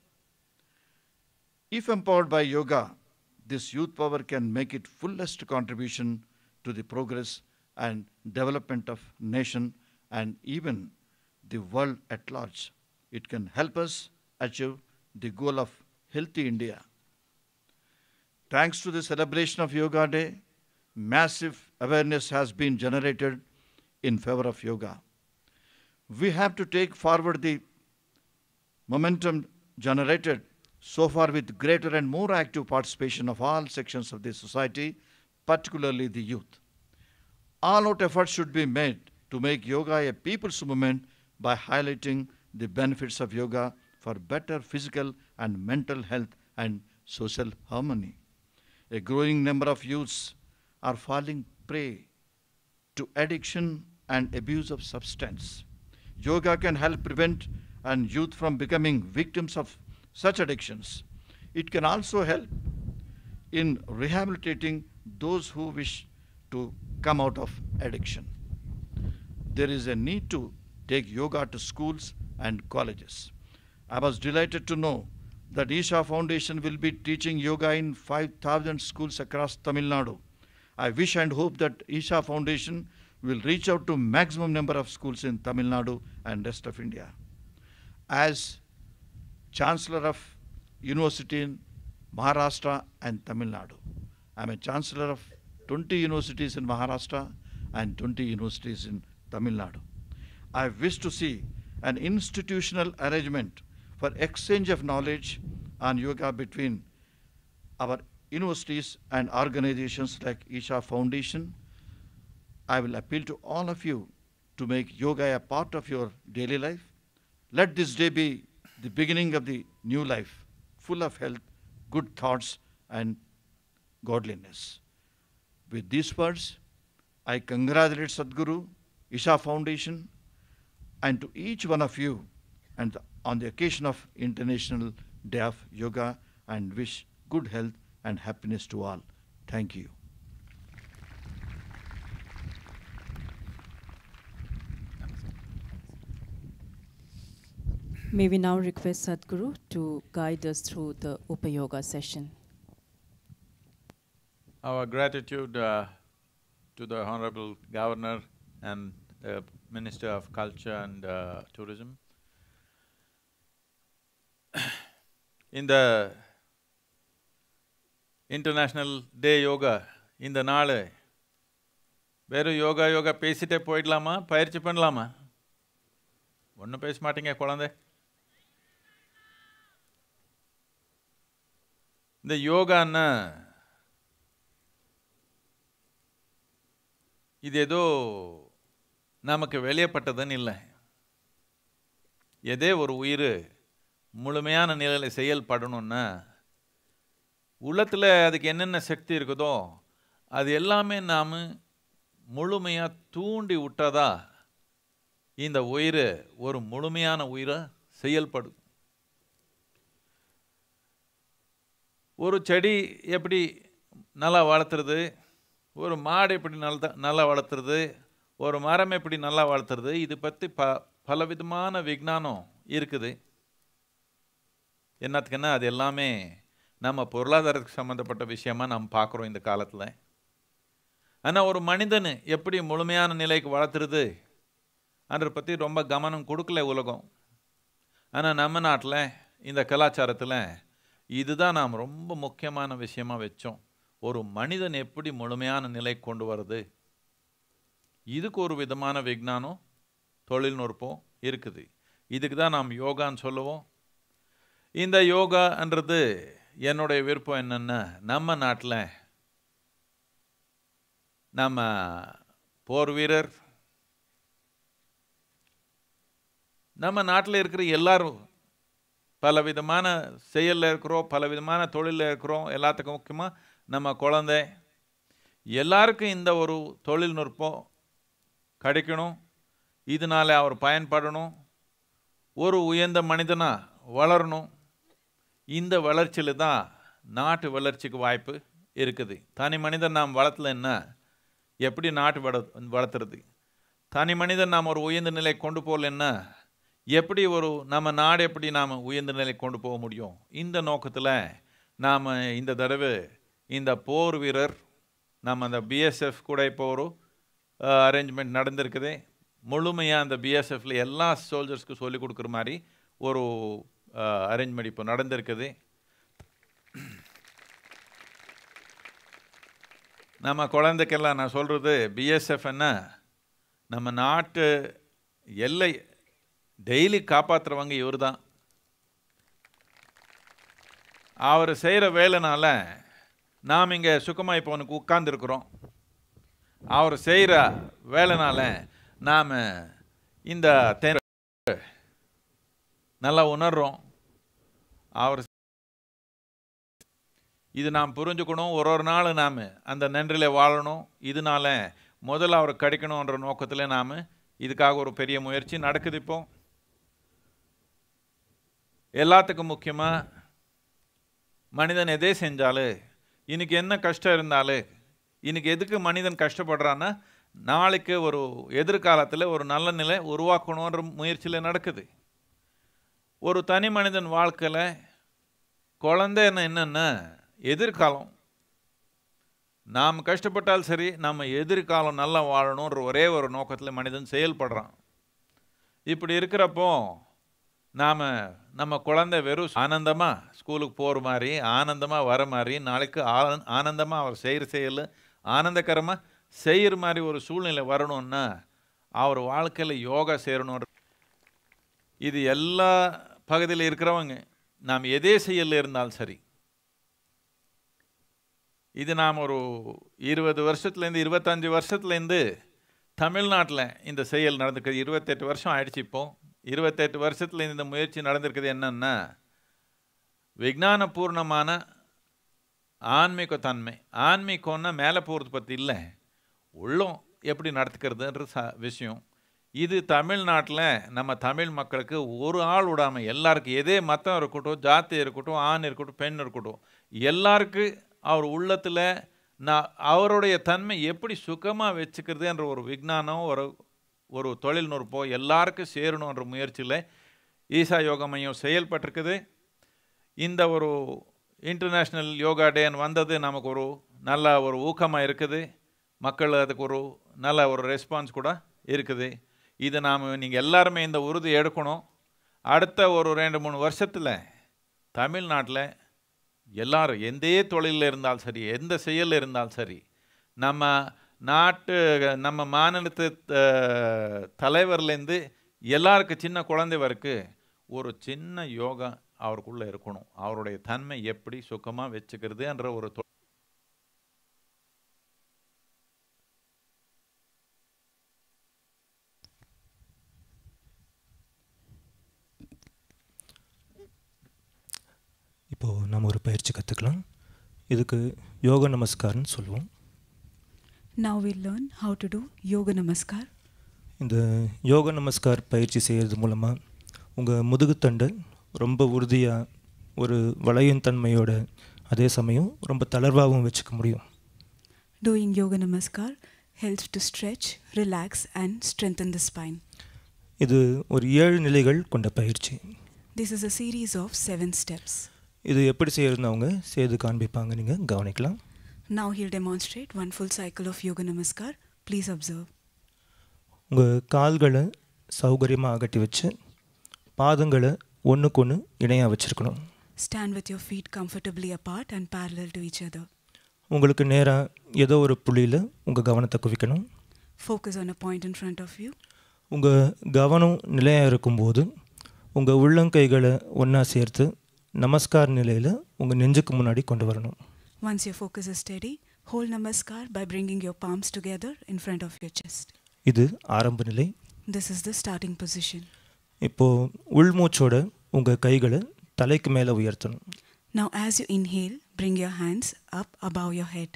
If empowered by yoga, this youth power can make its fullest contribution to the progress and development of nation and even the world at large. It can help us achieve the goal of healthy India. Thanks to the celebration of Yoga Day, massive awareness has been generated in favor of yoga. We have to take forward the momentum generated so far with greater and more active participation of all sections of the society, particularly the youth. All-out efforts should be made to make yoga a people's movement by highlighting the benefits of yoga for better physical and mental health and social harmony. A growing number of youths are falling prey to addiction and abuse of substance. Yoga can help prevent and youth from becoming victims of such addictions. It can also help in rehabilitating those who wish to come out of addiction. There is a need to take yoga to schools and colleges. I was delighted to know that Isha Foundation will be teaching yoga in 5,000 schools across Tamil Nadu. I wish and hope that Isha Foundation will reach out to maximum number of schools in Tamil Nadu and rest of India. As Chancellor of University in Maharashtra and Tamil Nadu, I am a Chancellor of 20 universities in Maharashtra and 20 universities in Tamil Nadu. I wish to see an institutional arrangement for exchange of knowledge on yoga between our universities and organizations like Isha Foundation. I will appeal to all of you to make yoga a part of your daily life. Let this day be the beginning of the new life, full of health, good thoughts, and godliness. With these words, I congratulate Sadhguru, Isha Foundation, and to each one of you and on the occasion of International Day of Yoga, and wish good health and happiness to all. Thank you. May we now request Sadhguru to guide us through the Upayoga session. Our gratitude to the Honorable Governor and the Minister of Culture and Tourism. In the International Day Yoga, இந்த நாள் வெறும் யோகா பேசிட்டே போயிடலாமா, பயிற்சி பண்ணலாமா? ஒன்றும் பேச மாட்டீங்க குழந்தை. இந்த யோகான்னா இது ஏதோ நமக்கு வெளியப்பட்டதுன்னு இல்லை. எதே ஒரு உயிர் முழுமையான நிலையில் செயல்படணும்னா உள்ளத்தில் அதுக்கு என்னென்ன சக்தி இருக்குதோ அது எல்லாமே நாம் முழுமையாக தூண்டி விட்டாதா இந்த உயிர் ஒரு முழுமையான உயிராக செயல்படும். ஒரு செடி எப்படி நல்லா வளர்த்துறது, ஒரு மாடு எப்படி நல்லா வளர்த்துறது, ஒரு மரம் எப்படி நல்லா வளர்த்துறது, இது பற்றி பலவிதமான விஞ்ஞானம் இருக்குது. என்னத்துக்குன்னா அது எல்லாமே நம்ம பொருளாதாரத்துக்கு சம்மந்தப்பட்ட விஷயமா நாம் பார்க்குறோம் இந்த காலத்தில். ஆனால் ஒரு மனிதன் எப்படி முழுமையான நிலைக்கு வளர்த்துறது அதை பற்றி ரொம்ப கவனம் கொடுக்கல உலகம். ஆனால் நம்ம நாட்டில் இந்த கலாச்சாரத்தில் இதுதான் நாம் ரொம்ப முக்கியமான விஷயமா வச்சோம். ஒரு மனிதன் எப்படி முழுமையான நிலை கொண்டு வருது, இதுக்கு ஒரு விதமான விஞ்ஞானம் தொழில்நுட்பம் இருக்குது. இதுக்கு தான் நாம் யோகான்னு சொல்லுவோம். இந்த யோகான்றது என்னுடைய விருப்பம் என்னென்னா, நம்ம நாட்டில் நம்ம போர் வீரர், நம்ம நாட்டில் இருக்கிற எல்லாரும் பல விதமான செயலில் இருக்கிறோம், பல விதமான தொழிலில் இருக்கிறோம். எல்லாத்துக்கும் முக்கியமாக நம்ம குழந்தை எல்லாருக்கும் இந்த ஒரு தொழில்நுட்பம் கிடைக்கணும், இதனால் அவர் பயன்படணும், ஒரு உயர்ந்த மனிதனாக வளரணும். இந்த வளர்ச்சியில் தான் நாட்டு வளர்ச்சிக்கு வாய்ப்பு இருக்குது. தனி மனிதன் நாம் வளர்த்தலைன்னா எப்படி நாட்டு வளர்த்துறது? தனி மனிதன் நாம் ஒரு உயர்ந்த நிலை கொண்டு போகலன்னா எப்படி ஒரு நம்ம நாடு எப்படி நாம் உயர்ந்த நிலை கொண்டு போக முடியும்? இந்த நோக்கத்தில் நாம் இந்த தடவை இந்த போர் வீரர் நம்ம அந்த பிஎஸ்எஃப் கூட இப்போ ஒரு அரேஞ்ச்மெண்ட் நடந்திருக்குது. முழுமையாக அந்த பிஎஸ்எஃப்பில் எல்லா சோல்ஜர்ஸ்க்கும் சொல்லிக் கொடுக்குற மாதிரி ஒரு அரேஞ்ச்மெண்ட் இப்போ நடந்திருக்குது. நம்ம குழந்தைக்கெல்லாம் நான் சொல்கிறது, பிஎஸ்எஃப்ன்னா நம்ம நாட்டு எல்லை டெய்லி காப்பாற்றுறவங்க இவர் தான். அவர் செய்கிற வேலைனால நாம் இங்கே சுகமாக இப்போ அவனுக்கு உட்கார்ந்துருக்குறோம். அவர் செய்கிற வேலைனால நாம் இந்த நல்லா உணர்றோம். அவர் இது நாம் புரிஞ்சுக்கணும். ஒரு நாள் நாம் அந்த நன்றியில் வாழணும். இதனால முதல்ல அவர் கிடைக்கணுன்ற நோக்கத்தில் நாம் இதுக்காக ஒரு பெரிய முயற்சி நடக்குது. இப்போ எல்லாத்துக்கும் முக்கியமாக மனிதன் எதே செஞ்சாலும், இன்னைக்கு என்ன கஷ்டம் இருந்தாலும், இன்னைக்கு எதுக்கு மனிதன் கஷ்டப்படுறான்னா நாளைக்கு ஒரு எதிர்காலத்தில் ஒரு நல்ல நிலை உருவாக்கணுன்ற முயற்சியில் நடக்குது. ஒரு தனி மனிதன் வாழ்க்கையில் குழந்தைன்னு என்னென்னா எதிர்காலம். நாம் கஷ்டப்பட்டால் சரி, நம்ம எதிர்காலம் நல்லா வாழணுன்ற ஒரே ஒரு நோக்கத்தில் மனிதன் செயல்படுறான். இப்படி இருக்கிறப்போ நாம் நம்ம குழந்தை வெறும் ஆனந்தமாக ஸ்கூலுக்கு போகிற மாதிரி, ஆனந்தமாக வர மாதிரி, நாளைக்கு ஆனந்தமாக அவர் செய்கிற செயல் ஆனந்தகரமாக செய்கிற மாதிரி ஒரு சூழ்நிலை வரணும்னா அவர் வாழ்க்கையில் யோகா சேரணும். இது எல்லா பகுதியில் இருக்கிறவங்க நாம் எதே செயலில் இருந்தாலும் சரி, இது நாம் ஒரு 20 வருஷத்துலேருந்து 25 வருஷத்துலேருந்து தமிழ்நாட்டில் இந்த செயல் நடந்திருக்குது. 28 வருஷம் ஆயிடுச்சு. இப்போது 28 வருஷத்தில் இந்த முயற்சி நடந்திருக்குது. என்னன்னா விஞ்ஞானபூர்ணமான ஆன்மீக தன்மை. ஆன்மீகம்னா மேலே போகிறது பற்றி இல்லை, உள்ளம் எப்படி நடத்துக்கிறதுன்ற விஷயம். இது தமிழ்நாட்டில் நம்ம தமிழ் மக்களுக்கு ஒரு ஆள் விடாமல் எல்லாருக்கும், எதே மதம் இருக்கட்டும், ஜாதி இருக்கட்டும், ஆண் இருக்கட்டும், பெண் இருக்கட்டும், எல்லாருக்கும் அவர் உள்ளத்தில் அவருடைய தன்மை எப்படி சுகமாக வச்சுக்கிறது என்ற ஒரு விஞ்ஞானம், ஒரு தொழில்நுட்பம் எல்லாருக்கும் சேரணுன்ற முயற்சியில் ஈசா யோகா மையம் செயல்பட்டிருக்குது. இந்த ஒரு இன்டர்நேஷ்னல் யோகா டேன்னு வந்தது நமக்கு ஒரு நல்ல ஒரு ஊக்கமாக இருக்குது. மக்கள் அதுக்கு ஒரு நல்ல ஒரு ரெஸ்பான்ஸ் கூட இருக்குது. இது நீங்கள் எல்லாருமே இந்த உறுதி எடுக்கணும். அடுத்த ஒரு 2-3 வருஷத்தில் தமிழ்நாட்டில் எல்லாரும் எந்த தொழிலில் இருந்தாலும் சரி, எந்த செயலில் இருந்தாலும் சரி, நம்ம மாநிலத்து தலைவர்லேருந்து எல்லாருக்கும் சின்ன குழந்தை வரைக்கும் ஒரு சின்ன யோகா அவருக்குள்ளே இருக்கணும். அவருடைய தன்மை எப்படி சுக்கமாக வச்சுக்கிறது என்ற ஒரு இப்போது நம்ம ஒரு பயிற்சி கற்றுக்கலாம். இதுக்கு யோக நமஸ்கார்னு சொல்லுவோம். Now we'll learn how to do yoga namaskar. இந்த யோக நமஸ்கார் பயிற்சி செய்கிறது மூலமாக உங்கள் முதுகுத்தண்டை ரொம்ப உறுதியாக ஒரு வளையும் தன்மையோட அதே சமயம் ரொம்ப தளர்வாகவும் வச்சுக்க முடியும். Doing yoga namaskar helps to stretch, relax and strengthen the spine. இது ஒரு 7 நிலைகள் கொண்ட பயிற்சி. This is a series of 7 steps. இது எப்படி செய்யறதுன்னு அவங்க செய்து காண்பிப்பாங்க, நீங்கள் கவனிக்கலாம். Now he'll demonstrate one full cycle of yoga namaskar. Please observe. உங்கள் கால்களை சௌகரியமாக அகட்டி வச்சு பாதங்களை ஒன்றுக்கொன்று இணையாக வச்சுருக்கணும். Stand with your feet comfortably apart and parallel to each other. உங்களுக்கு நேராக ஏதோ ஒரு புள்ளியில் உங்கள் கவனத்தை குவிக்கணும். Focus on a point in front of you. உங்கள் கவனம் நிலையாக இருக்கும்போது உங்கள் உள்ளங்கைகளை ஒன்றா சேர்த்து நமஸ்கார் நிலையில் உங்கள் நெஞ்சுக்கு முன்னாடி கொண்டு வரணும். Once your focus is steady, hold namaskar by bringing your palms together in front of your chest. இது ஆரம்ப நிலை. This is the starting position. இப்போது உள்மூச்சோட உங்கள் கைகளை தலைக்கு மேலே உயர்த்தணும். Now as you inhale, bring your hands up above your head.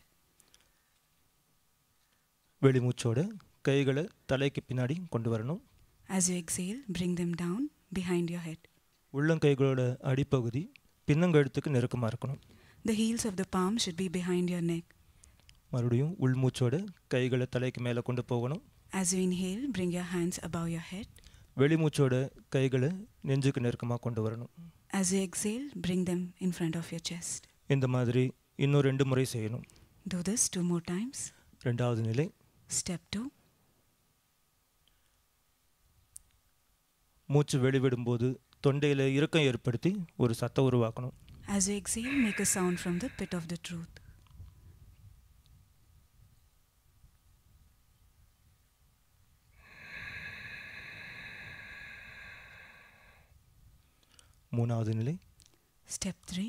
வெளிமூச்சோட கைகளை தலைக்கு பின்னாடி கொண்டு வரணும். As you exhale, bring them down behind your head. உள்ளங்கைகளோட அடிப்பகுதி பின்னங்கழுத்துக்கு நெருக்கமாக இருக்கணும். The heels of the palm should be behind your neck. மறுபடியும் உள்மூச்சோட கைகளை தலைக்கு மேலே கொண்டு போகணும். As you inhale, bring your hands above your head. வெளிமூச்சோட கைகளை நெஞ்சுக்கு நெருக்கமாக கொண்டு வரணும். As you exhale, bring them in front of your chest. இந்த மாதிரி இன்னும் 2 முறை செய்யணும். Do this 2 more times. ரெண்டாவது நிலை. Step 2. மூச்சு வெளிவிடும்போது தொண்டையில் இறுக்கம் ஏற்படுத்தி ஒரு சத்தம் உருவாக்கணும். As you exhale, make a sound from the pit of the truth. மூணாவது நிலை. Step 3.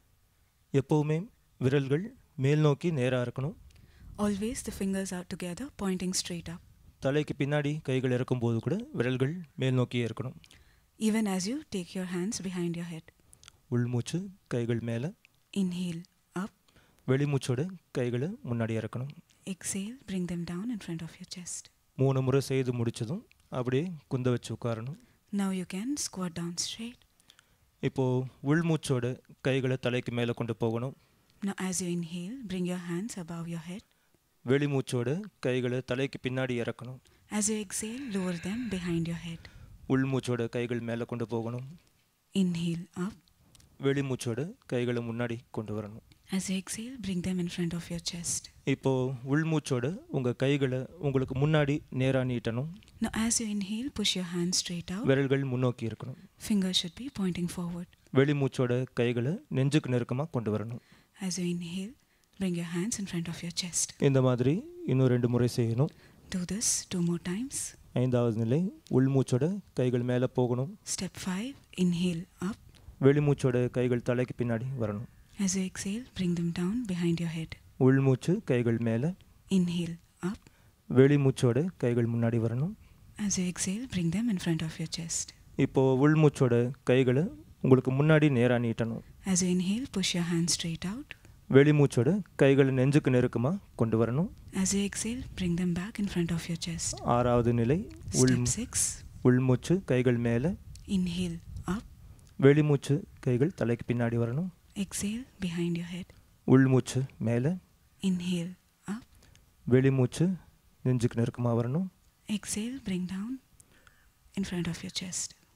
எப்போவுமே விரல்கள் மேல் நோக்கி நேராக இருக்கணும். Always the fingers are together, pointing straight up. தலைக்கு பின்னாடி கைகள் இருக்கும்போது கூட விரல்கள் மேல் நோக்கியே இருக்கணும். Even as you take your hands behind your head. உள்மூச்சு கைகள் மேலே. Inhale up. வெளிமூச்சோட கைகளை முன்னாடி இறக்கணும். Exhale, bring them down in front of your chest. 3 முறை செய்து முடிச்சதும் அப்படியே குந்த வச்சு உட்காரணும். Now you can squat down straight. இப்போது உள்மூச்சோட கைகளை தலைக்கு மேலே கொண்டு போகணும். Now as you inhale, bring your hands above your head. வெளிமூச்சோட கைகளை தலைக்கு பின்னாடி இறக்கணும். As you exhale, lower them behind your head. உள்மூச்சோட கைகள் மேலே கொண்டு போகணும். Inhale up. வெளிமூச்சோட கைகளை முன்னாடி கொண்டு வரணும். As you exhale, bring them in front of your chest. இப்போது உள்மூச்சோட உங்கள் கைகளை உங்களுக்கு முன்னாடி நேராக நீட்டணும். Now as you inhale, push your hands straight out. விரல்கள் முன்னோக்கி இருக்கணும். Fingers should be pointing forward. வெளிமூச்சோட கைகளை நெஞ்சுக்கு நெருக்கமாக கொண்டு வரணும். As you inhale, bring your hands in front of your chest. இந்த மாதிரி இன்னும் 2 முறை செய்யணும். Do this 2 more times. 5வது நிலை. உள்மூச்சோட கைகள் மேலே போகணும். Step 5. Inhale up. வெளிமூச்சோட கைகள் தலைக்கு பின்னாடி வரணும். As you exhale, bring them down behind your head. உள்மூச்சு கைகள் மேலே. Inhale up. வெளிமூச்சோட கைகள் முன்னாடி வரணும். As you exhale, bring them in front of your chest. இப்போது உள்மூச்சோட கைகளை உங்களுக்கு முன்னாடி நேராக நீட்டணும். As you inhale, push your hands straight out. வெளிமூச்சோட கைகளை நெஞ்சுக்கு நெருக்கமாக கொண்டு வரணும். As you exhale, bring them back in front of your chest. 6வது நிலை. Step 6. உள்மூச்சு கைகள் மேலே. Inhale up. வெளிமூச்சு கைகள் தலைக்கு பின்னாடி வரணும். Exhale behind your head. உள்மூச்சு மேலே. Inhale up. வெளிமூச்சு நெஞ்சுக்கு நெருக்கமாக வரணும். Exhale, bring down in front of your chest.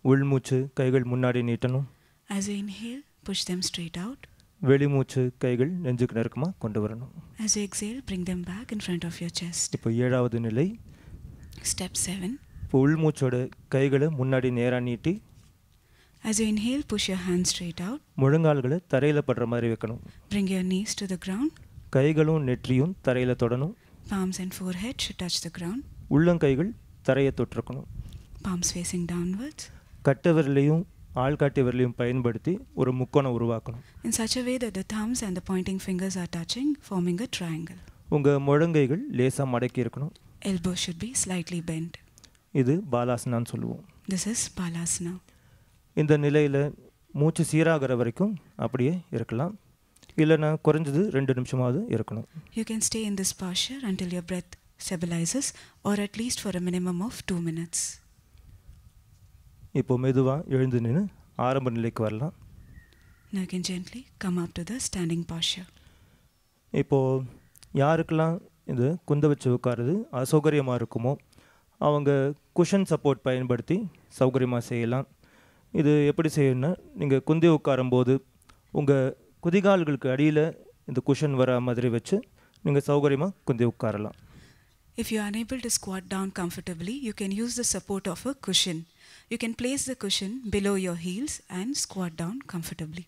உள்மூச்சு கைகள் முன்னாடி நீட்டணும். As you inhale, push them straight out. வெளிமூச்சு கைகள் நெஞ்சுக்கு நெருக்கமாக கொண்டு வரணும். As you exhale, bring them back in front of your chest. இப்போ 7வது நிலை. Step 7. இப்போ உள்மூச்சோட கைகளை முன்னாடி நேராக நீட்டி As you inhale, push your hands straight out. முழங்கால்களை தரையில் படுற மாதிரி வைக்கணும். Bring your knees to the ground. கைகளும் நெற்றியும் தரையில் தொடணும். Palms and forehead should touch the ground. உள்ளங்கைகள் தரையை தொட்டிருக்கணும். Palms facing downwards. கட்டை விரலையும் ஆள்காட்டி விரலையும் பயன்படுத்தி ஒரு முக்கோணம் உருவாக்கணும். In such a way that the thumbs and the pointing fingers are touching, forming a triangle. உங்கள் முழங்கைகள் லேசாக மடக்கி இருக்கணும். Elbows should be slightly bent. இது பாலாசனான்னு சொல்லுவோம். This is Balasana. இந்த நிலையில் மூச்சு சீராகிற வரைக்கும் அப்படியே இருக்கலாம். இல்லைன்னா குறைஞ்சது 2 நிமிஷமாவது இருக்கணும். You can stay in this posture until your breath stabilizes, or at least for a minimum of 2 minutes. இப்போ மெதுவாக எழுந்து நின்று ஆரம்ப நிலைக்கு வரலாம். Now you can gently come up to the standing posture. இப்போது யாருக்கெல்லாம் இது குந்த வச்சு உட்காருது அசௌகரியமாக இருக்குமோ அவங்க குஷன் சப்போர்ட் பயன்படுத்தி சௌகரியமாக செய்யலாம். இது எப்படி செய்யணும்னா, நீங்கள் குந்தி உட்காரும்போது உங்கள் குதிகால்களுக்கு அடியில் இந்த குஷன் வர மாதிரி வச்சு நீங்கள் சௌகரியமாக குந்தி உட்காரலாம். If you are unable to squat down comfortably, you can use the support of a cushion. You can place the cushion below your heels and squat down comfortably.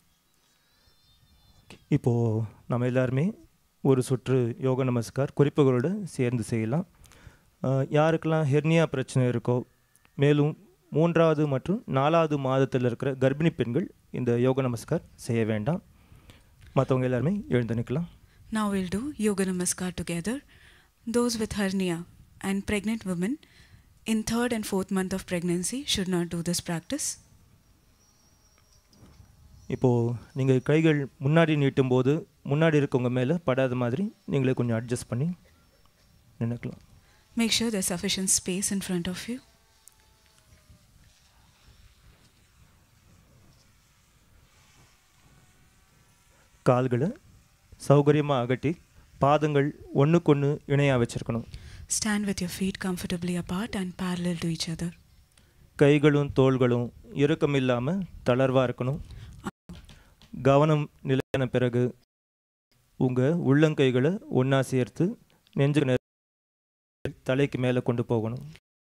இப்போது நம்ம எல்லாருமே ஒரு சுற்று யோக நமஸ்கார் குறிப்புகளோடு சேர்ந்து செய்யலாம். யாருக்கெல்லாம் ஹெர்னியா பிரச்சனை இருக்கோ, மேலும் 3வது மற்றும் 4வது மாதத்தில் இருக்கிற கர்ப்பிணி பெண்கள் இந்த யோக நமஸ்கார் செய்ய வேண்டாம். மற்றவங்க எல்லாருமே எழுந்து நிற்கலாம். Now we'll do Yoga Namaskar together. Those with hernia and pregnant women in 3rd and 4th month of pregnancy should not do this practice. இப்போது நீங்கள் கைகள் முன்னாடி நீட்டும்போது முன்னாடி இருக்கவங்க மேலே படாத மாதிரி நீங்களே கொஞ்சம் அட்ஜஸ்ட் பண்ணி நினைக்கலாம். Make sure there's sufficient space in front of you. கால்களை சௌகரியமாக அகட்டி பாதங்கள் ஒன்றுக்கொன்று இணையாக வச்சுருக்கணும். Stand with your feet comfortably apart and parallel to each other. கைகளும் தோள்களும் இறுக்கம் இல்லாமல் தளர்வாக இருக்கணும். கவனம் நிலையான பிறகு உங்கள் உள்ளங்கைகளை ஒன்றா சேர்த்து நெஞ்சு தலைக்கு மேலே கொண்டு போகணும்.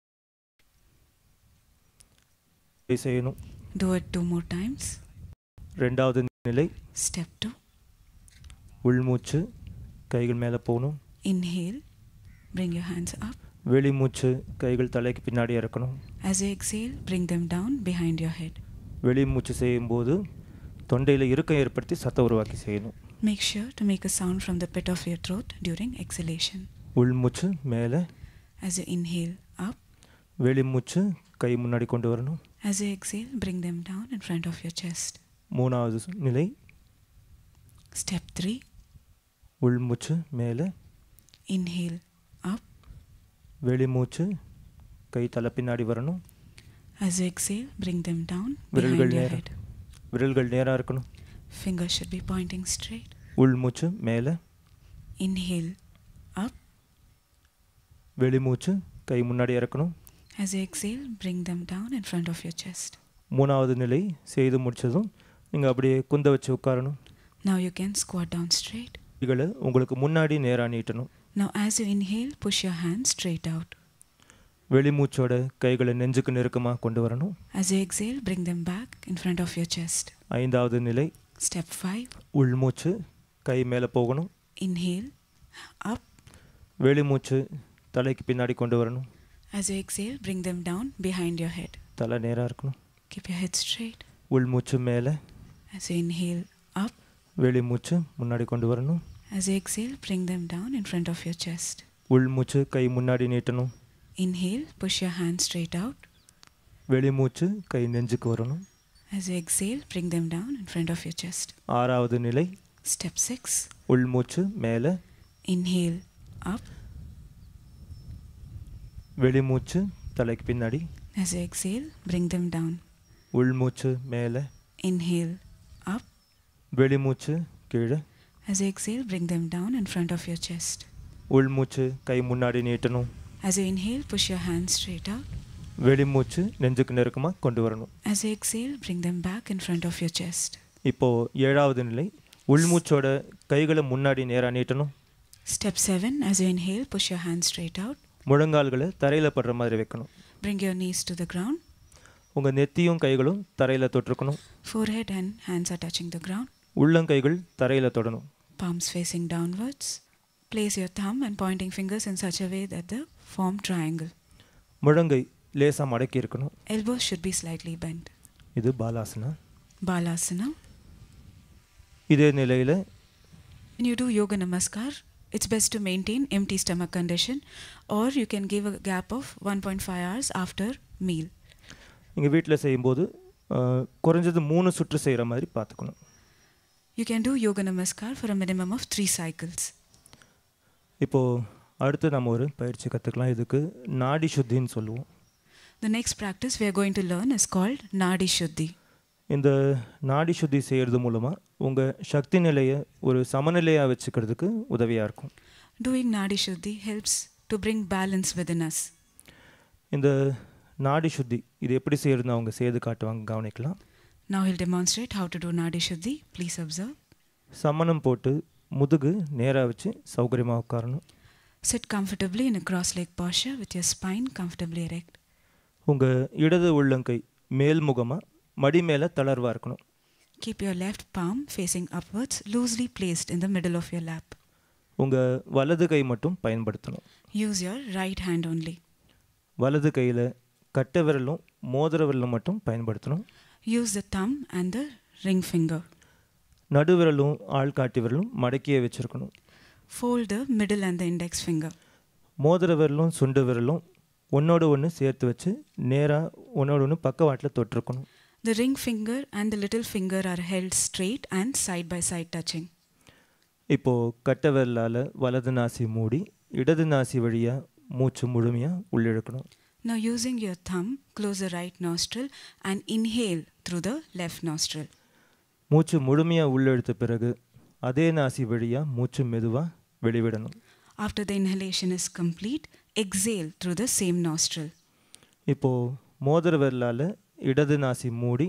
செய்யணும். Do it 2 more times. 2வது நிலை. Step 2. உள்மூச்சு கைகள் மேலே போகணும். Inhale. Bring your hands up. வெளிமூச்சு கைகள் தலைக்கு பின்னாடி இறக்கணும். As you exhale, bring them down behind your head. வெளிமூச்சு செய்யும்போது தொண்டையில் இறுக்கம் ஏற்படுத்தி சத்தம் உருவாக்கி செய்யணும். Make sure to make a sound from the pit of your throat during exhalation. உள்மூச்சு மேலே. As you inhale, up. வெளிமூச்சு கை முன்னாடி கொண்டு வரணும். As you exhale, bring them down in front of your chest. 3வது நிலை. Step 3. உள்மூச்சு மேலே. Inhale, up. வெளிமூச்சு கை தலை பின்னாடி வரணும். As you exhale, bring them down விரல்கள் behind your நேரா head. விரல்கள் நேராக இருக்கணும். Fingers should be pointing straight. உள்மூச்சு மேலே. Inhale, up. வெளிமூச்சு கை முன்னாடி இறக்கணும். As you exhale, bring them down in front of your chest. 3வது நிலை செய்து முடிச்சதும் நீங்கள் அப்படியே குந்த வச்சு உட்காரணும். Now you can squat down straight. கைகளை உங்களுக்கு முன்னாடி நேராக நீட்டணும். Now as you inhale, push your hands straight out. வெளிமூச்சோட கைகளை நெஞ்சுக்கு நெருக்கமாக கொண்டு வரணும். As you exhale, bring them back in front of your chest. 5வது நிலை. Step 5. உள்மூச்சு கை மேலே போகணும். Inhale, up. வெளிமூச்சு தலைக்கு பின்னாடி கொண்டு வரணும். As you exhale, bring them down behind your head. தலை நேராக இருக்கணும். Keep your head straight. உள்மூச்சு மேலே. As you inhale, up. வெளிமூச்சு முன்னாடி கொண்டு வரணும். As you exhale, bring them down in front of your chest. உள்மூச்சு கை முன்னாடி நீட்டணும். Inhale, push your hands straight out. வெளிமூச்சு கை நெஞ்சுக்கு வரணும். As you exhale, bring them down in front of your chest. 6வது நிலை. Step 6. உள்மூச்சு மேலே. Inhale, up. வெளிமூச்சு தலைக்கு பின்னாடி. As you exhale, bring them down. உள்மூச்சு மேலே. Inhale, up. வெளிமூச்சு கீழே. As you exhale, bring them down in front of your chest. உள்மூச்சு கை முன்னாடி நீட்டணும். As you inhale, push your hands straight out. வெளிமூச்சு நெஞ்சுக்கு நெருக்கமாக கொண்டு வரணும். As you exhale, bring them back in front of your chest. இப்போது 7வது நிலை, உள்மூச்சோட கைகளை முன்னாடி நேராக நீட்டணும். Step 7, as you inhale, push your hands straight out. முழங்கால்களை தரையில் படுற மாதிரி வைக்கணும். Bring your knees to the ground. உங்கள் நெத்தியும் கைகளும் தரையில் தொட்டிருக்கணும். Forehead and hands are touching the ground. உள்ளங்கைகள் தரையில் தொடணும். Palms facing downwards. Place your thumb and pointing fingers in such a way that they form triangle. முழங்கை லேசாக மடக்கி இருக்கணும். Elbows should be slightly bent. இது Balasana. Balasana. இதே நிலையில் When you do Yoga Namaskar, it's best to maintain empty stomach condition, or you can give a gap of 1.5 hours after meal. நீங்கள் வீட்டில் செய்யும்போது குறைஞ்சது 3 சுற்று செய்கிற மாதிரி பார்த்துக்கணும். You can do Yoga Namaskar for a minimum of 3 cycles. இப்போது அடுத்து நம்ம ஒரு பயிற்சி கற்றுக்கலாம். இதுக்கு நாடி சுத்தின்னு சொல்லுவோம். The next practice we are going to learn is called Nadi Shuddhi. இந்த நாடி சுத்தி செய்கிறது மூலமாக உங்கள் சக்தி நிலையை ஒரு சமநிலையாக வச்சுக்கிறதுக்கு உதவியாக இருக்கும். Doing Nadi Shuddhi helps to bring balance within us. இந்த நாடி சுத்தி இது எப்படி செய்யறதுன்னு அவங்க செய்து காட்டுவாங்க, கவனிக்கலாம். Now he'll demonstrate how to do Nadi Shuddhi. Please observe. சமணம் போட்டு முதுகு நேராக வச்சு சௌகரியமாக உட்காரணும். Sit comfortably in a cross-leg posture with your spine comfortably erect. உங்கள் இடது உள்ளங்கை மேல்முகமாக மடி மேலே தளர்வாக இருக்கணும். Keep your left palm facing upwards, loosely placed in the middle of your lap. உங்கள் வலது கை மட்டும் பயன்படுத்தணும். Use your right hand only. வலது கையில் கட்டை விரலும் மோதிர விரலும் மட்டும் பயன்படுத்தணும். Use the thumb and the ring finger. நடுவிரலும் ஆள்காட்டி விரலும் மடக்கியே வச்சுருக்கணும். Fold the middle and the index finger. மோதிர விரலும் சுண்டு விரலும் ஒன்றோடு ஒன்று சேர்த்து வச்சு நேராக ஒன்றோடு ஒன்று பக்கவாட்டில் தொட்டிருக்கணும். The ring finger and the little finger are held straight and side by side touching. இப்போது கட்டை விரலால் வலது நாசி மூடி இடது நாசி வழியாக மூச்சு முழுமையாக உள்ளிழுக்கணும். Now using your thumb, close the right nostril and inhale through the left nostril. மூச்சு முழுமையாக உள்ளெடுத்த பிறகு அதே நாசி வழியாக மூச்சு மெதுவாக வெளிவிடணும். After the inhalation is complete, exhale through the same nostril. இப்போது மோதிர விரலால் இடது நாசி மூடி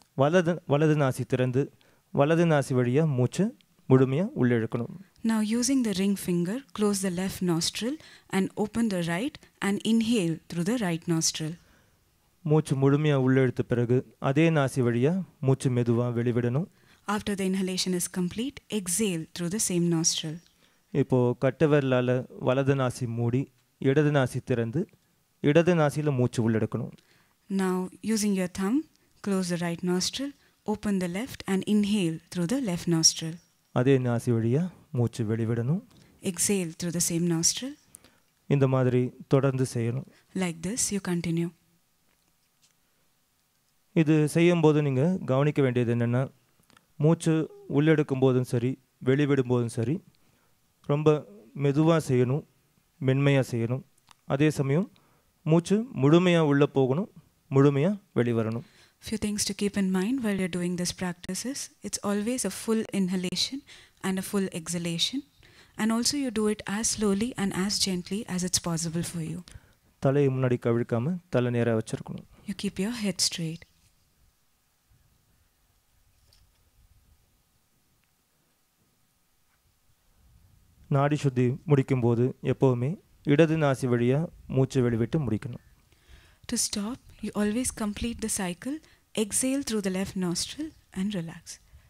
வலது நாசி திறந்து வலது நாசி வழியாக மூச்சு முழுமையாக உள்ளிழுக்கணும். Now using the ring finger, close the left nostril and open the right and inhale through the right nostril. மூச்சு முழுமையாக உள்ளெடுத்த பிறகு அதே நாசி வழியாக மூச்சு மெதுவாக வெளிவிடணும். After the inhalation is complete, exhale through the same nostril. இப்போது கட்டை விரலால் வலது நாசி மூடி இடது நாசி திறந்து இடது நாசியில் மூச்சு உள்ளெடுக்கணும். Now using your thumb, close the right nostril, open the left and inhale through the left nostril. அதே நாசி வழியாக மூச்சு வெளிவிடணும். Exhale through the same nostril. இந்த மாதிரி தொடர்ந்து செய்யணும். Like this you continue. இது செய்யும்போது நீங்கள் கவனிக்க வேண்டியது என்னென்னா, மூச்சு உள்ளெடுக்கும் போதும் சரி வெளிவிடும் போதும் சரி ரொம்ப மெதுவாக செய்யணும், மென்மையாக செய்யணும். அதே சமயம் மூச்சு முழுமையாக உள்ளே போகணும், முழுமையாக வெளிவரணும். Few things to keep in mind while you're doing this practice is, it's always a full inhalation and a full exhalation, and also you do it as slowly and as gently as it's possible for you. தலையை முன்னாடி கவிழ்க்காமல் தலை நேராக வச்சுருக்கணும். You keep your head straight. நாடி சுத்தி முடிக்கும்போது எப்போவுமே இடது நாசி வழியாக மூச்சு வெளிவிட்டு முடிக்கணும். To stop, you always complete the cycle, exhale through the left nostril and relax.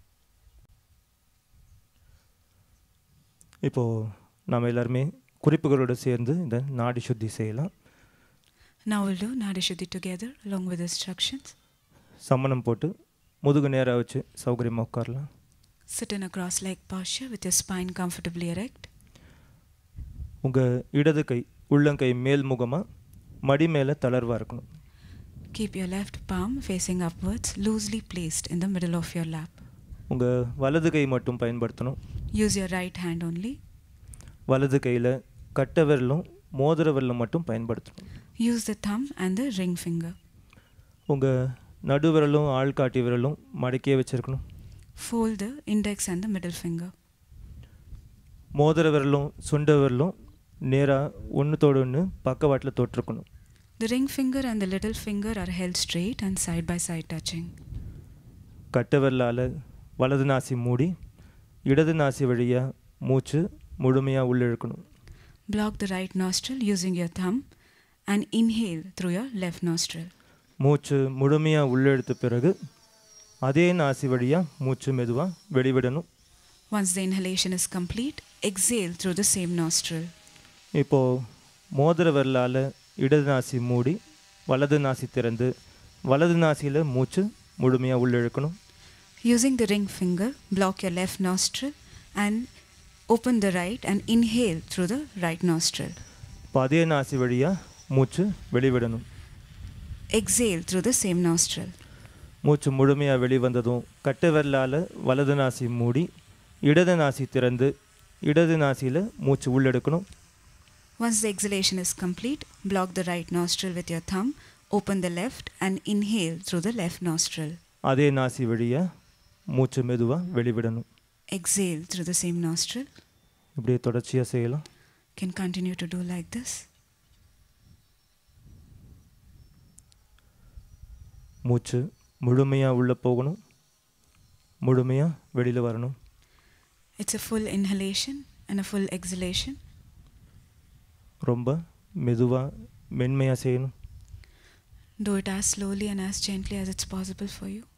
இப்போது நாம் எல்லாருமே குறிப்புகளோடு சேர்ந்து இந்த நாடி சுத்தி செய்யலாம். Now we'll do Nadi Shuddhi together along with instructions. சம்மணம் போட்டு முதுகு நேராக வச்சு சௌகரியமாக உட்காரலாம். Sit in a cross-leg posture with your spine comfortably erect. உங்கள் இடது கை உள்ளங்கை மேல்முகமாக மடி மேலே தளர்வாக இருக்கணும். Keep your left palm facing upwards, loosely placed in the middle of your lap. உங்கள் வலது கை மட்டும் பயன்படுத்தணும். Use your right hand only. வலது கையில் கட்டை விரலும் மோதிர விரலும் மட்டும் பயன்படுத்தணும். Use the thumb and the ring finger. உங்கள் நடு விரலும் ஆள்காட்டி விரலும் மடக்கியே வச்சுருக்கணும். Fold the index and the middle finger. மோதிர விரலும் சுண்ட விரலும் நேராக ஒன்றுத்தோடு ஒன்று பக்கவாட்டில் தொட்டிருக்கணும். The ring finger and the little finger are held straight and side by side touching. கட்டை விரலால் வலது நாசி மூடி இடது நாசி வழியாக மூச்சு முழுமையாக உள்ளே இழுக்கணும். Block the right nostril using your thumb and inhale through your left nostril. மூச்சு முழுமையாக உள்ளே எடுத்த பிறகு அதே நாசி வழியாக மூச்சு மெதுவாக வெளிவிடணும். Once the inhalation is complete, exhale through the same nostril. இப்போது மோதிர விரலால் இடது நாசி மூடி வலது நாசி திறந்து வலது நாசியில் மூச்சு முழுமையாக உள்ளே இழுக்கணும். Using the ring finger, block your left nostril and open the right and inhale through the right nostril. இப்போ அதே நாசி வழியாக மூச்சு வெளிவிடணும். Exhale through the same nostril. மூச்சு முழுமையாக வெளிவந்ததும் கட்டை விரலால் வலது நாசி மூடி இடது நாசி திறந்து இடது நாசியில் மூச்சு உள்ளெடுக்கணும். Once the exhalation is complete, block the right nostril with your thumb, open the left and inhale through the left nostril. அதே நாசி வழியாக மூச்சு மெதுவாக வெளிவிடணும். Exhale through the same nostril. இப்படியே தொடர்ச்சியாக செய்யலாம். Can continue to do like this. மூச்சு முழுமையாக உள்ளே போகணும், முழுமையாக வெளியில் வரணும். It's a full inhalation and a full exhalation. ரொம்ப மெதுவாக மென்மையாக செய்யணும். Do it as slowly and as gently as it's possible for you.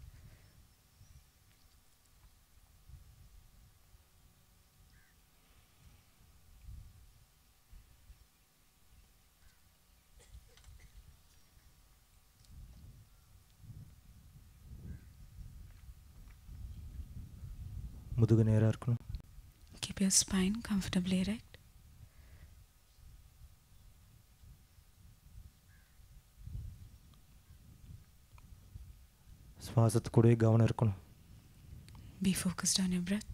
முதுகு நேராக இருக்கணும். Keep your spine comfortably erect. சுவாசத்து கூடவே கவனம் இருக்கணும். Be focused on your breath.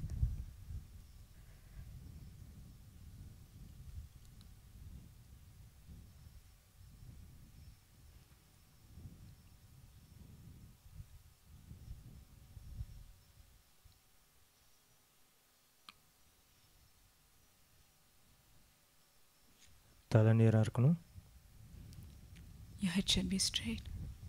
தலை நேராக இருக்கணும். Your head should be straight.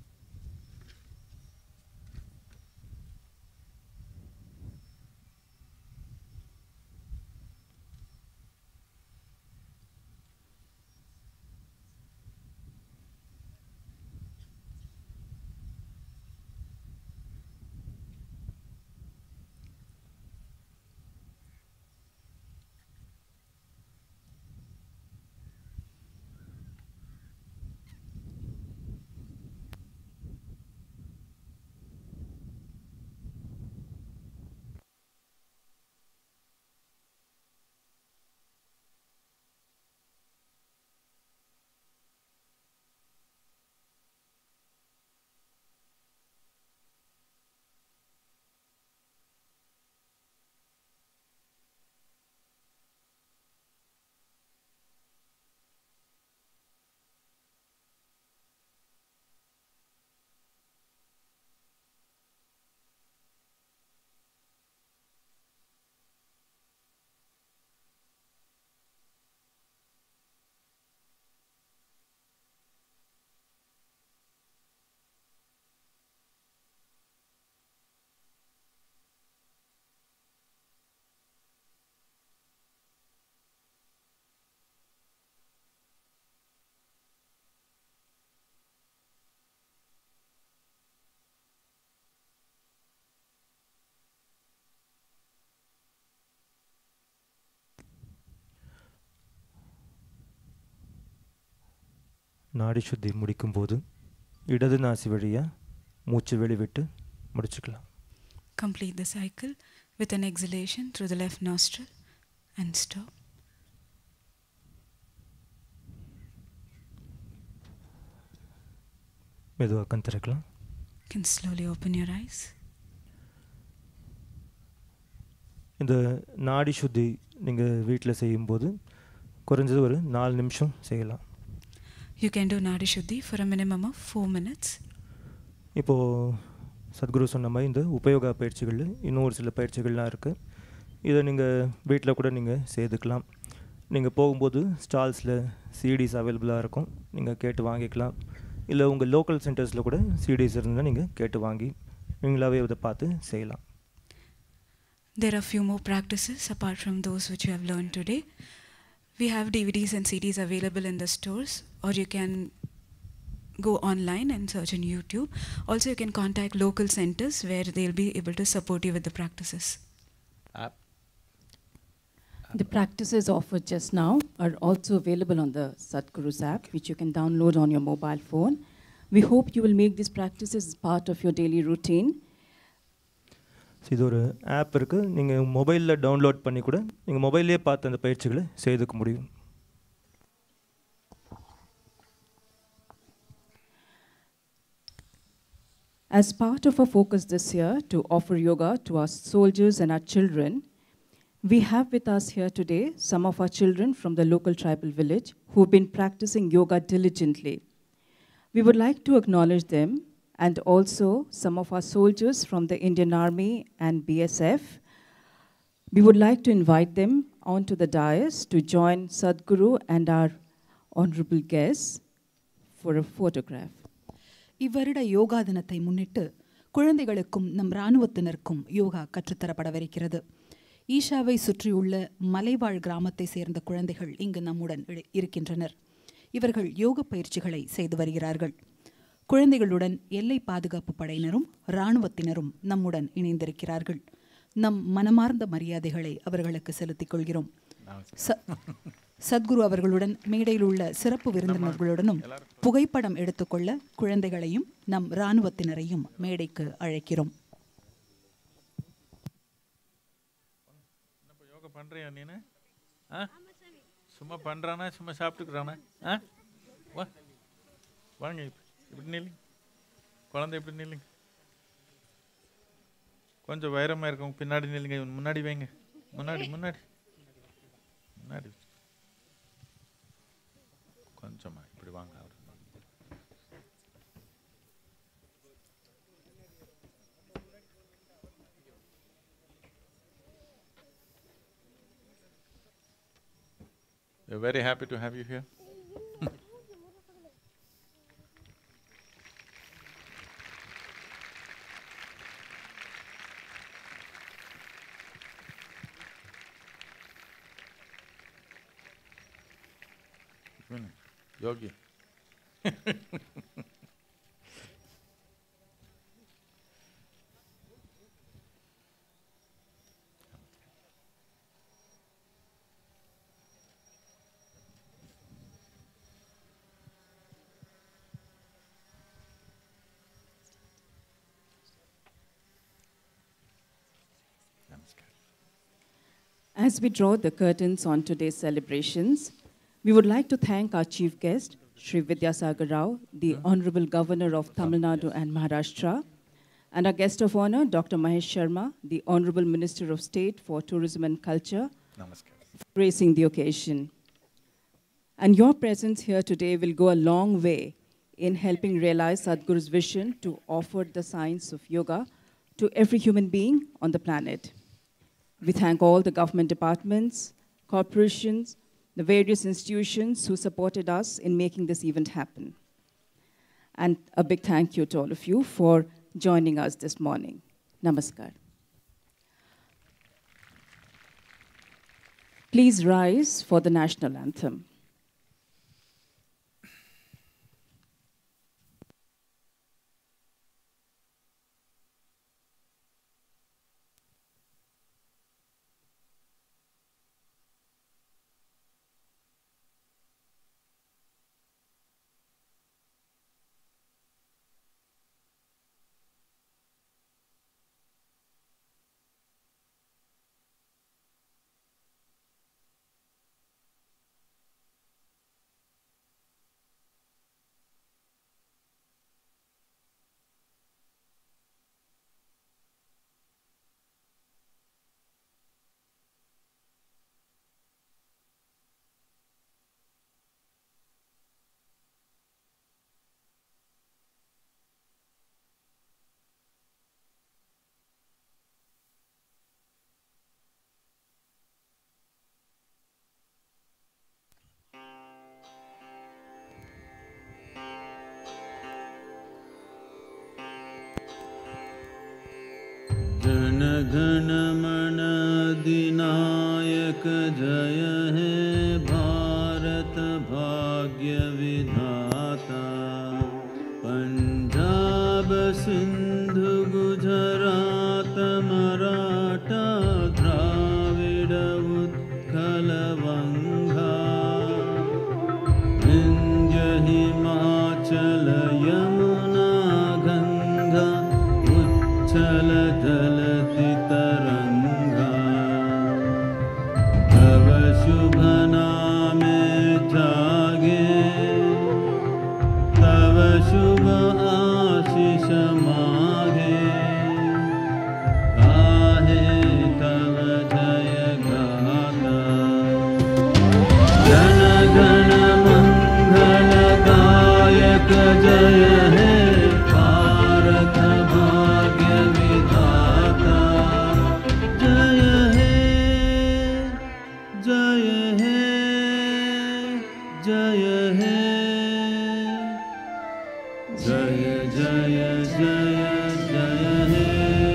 நாடி சுத்தி முடிக்கும்போது இடது நாசி வழியாக மூச்சு வெளிவிட்டு முடிச்சுக்கலாம். Complete the cycle with an exhalation through the left nostril and stop. மெதுவாக கண் திறக்கலாம். You can slowly open your eyes. இந்த நாடி சுத்தி நீங்கள் வீட்டில் செய்யும்போது குறைஞ்சது ஒரு 4 நிமிஷம் செய்யலாம். You can do Nadi Shuddhi for a minimum of 4 minutes. இப்போது சத்குரு சொன்ன மாதிரி இந்த உபயோக பயிற்சிகள் இன்னும் ஒரு சில பயிற்சிகள்லாம் இருக்குது. இதை நீங்கள் வீட்டில் கூட நீங்கள் செய்துக்கலாம். நீங்கள் போகும்போது ஸ்டால்ஸில் சிடிஸ் அவைலபிளாக இருக்கும், நீங்கள் கேட்டு வாங்கிக்கலாம். இல்லை உங்கள் லோக்கல் சென்டர்ஸில் கூட சிடிஸ் இருந்தால் நீங்கள் கேட்டு வாங்கி நீங்களாகவே இதை பார்த்து செய்யலாம். There are few more practices apart from those which you have learned today. We have DVDs and CDs available in the stores, or you can go online and search on YouTube. Also, you can contact local centers where they'll be able to support you with the practices. The practices offered just now are also available on the Sadhguru's app, which you can download on your mobile phone. We hope you will make these practices part of your daily routine. இது ஒரு app இருக்குது, நீங்கள் மொபைலில் download பண்ணி கூட நீங்கள் மொபைல்லே பார்த்து அந்த பயிற்சிகளை செய்துக்க முடியும். As part of our focus this year to offer yoga to our soldiers and our children, we have with us here today some of our children from the local tribal village who have been practicing yoga diligently. We would like to acknowledge them and also some of our soldiers from the Indian Army and BSF. We would like to invite them onto the dais to join Sadhguru and our honorable guests for a photograph. இவ்வருட yoga தினத்தை முன்னிட்டு குழந்தைகளுக்கும் நம் இராணுவத்தினருக்கும் யோகா கற்றுத்தரப்படவிருக்கிறது. ஈஷாவை சுற்றியுள்ள மலைவாழ் கிராமத்தை சேர்ந்த குழந்தைகள் இங்கு நம்முடன் இருக்கின்றனர். இவர்கள் யோக பயிற்சிகளை செய்து வருகிறார்கள். குழந்தைகளுடன் எல்லை பாதுகாப்பு படையினரும் இராணுவத்தினரும் நம்முடன் இணைந்திருக்கிறார்கள். நம் மனமார்ந்த மரியாதைகளை அவர்களுக்கு செலுத்திக் கொள்கிறோம். சத்குரு அவர்களுடன் மேடையில் உள்ள சிறப்பு விருந்தினர்களுடனும் புகைப்படம் எடுத்துக்கொள்ள குழந்தைகளையும் நம் இராணுவத்தினரையும் மேடைக்கு அழைக்கிறோம். யோகா பண்றியா நீனு? சும்மா பண்றானா சும்மா சாப்பிட்டுக்கிறானா? வாங்க இப்படி நில்லுங்க, குழந்தை இப்படி நில்லுங்க, கொஞ்சம் வைரமா இருக்கும், பின்னாடி நில்லுங்க, முன்னாடி வைங்க, முன்னாடி முன்னாடி முன்னாடி கொஞ்சமா இப்படி வாங்க. We're very happy to have you here. Yogi. As we draw the curtains on today's celebrations, we would like to thank our chief guest, Shri Vidyasagar Rao, the Honorable Governor of Tamil Nadu and Maharashtra, and our guest of honor, Dr. Mahesh Sharma, the Honorable Minister of State for Tourism and Culture, for gracing the occasion. And your presence here today will go a long way in helping realize Sadhguru's vision to offer the science of yoga to every human being on the planet. We thank all the government departments, corporations, the various institutions who supported us in making this event happen. And a big thank you to all of you for joining us this morning. Namaskar. Please rise for the national anthem. गण मन अधिनायक जय हे भारत भाग्य विधाता। पंजाब सिंधु गुजरात मराठा द्राविड़ उत्कल वंगा। विंध्य हिमाचल यमुना गंगा उच्चल जलधि तरंगा। तव शुभ नामे जागे तव शुभ आशीष मागे। गाहे तव जय गाथा। जन गण मंगलदायक जय हे भारत भाग्य विधाता। जय हे जय हे जय हे जय जय जय जय हे।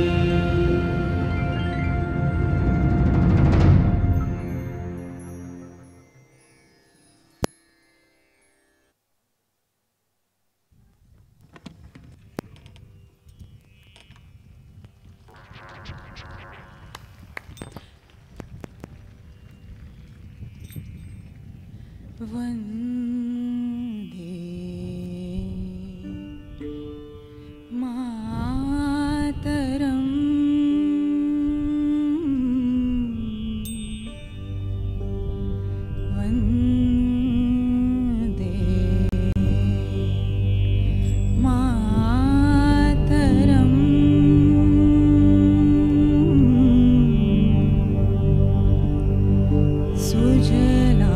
वन्दे मातरम्। वन्दे मातरम्। सुजला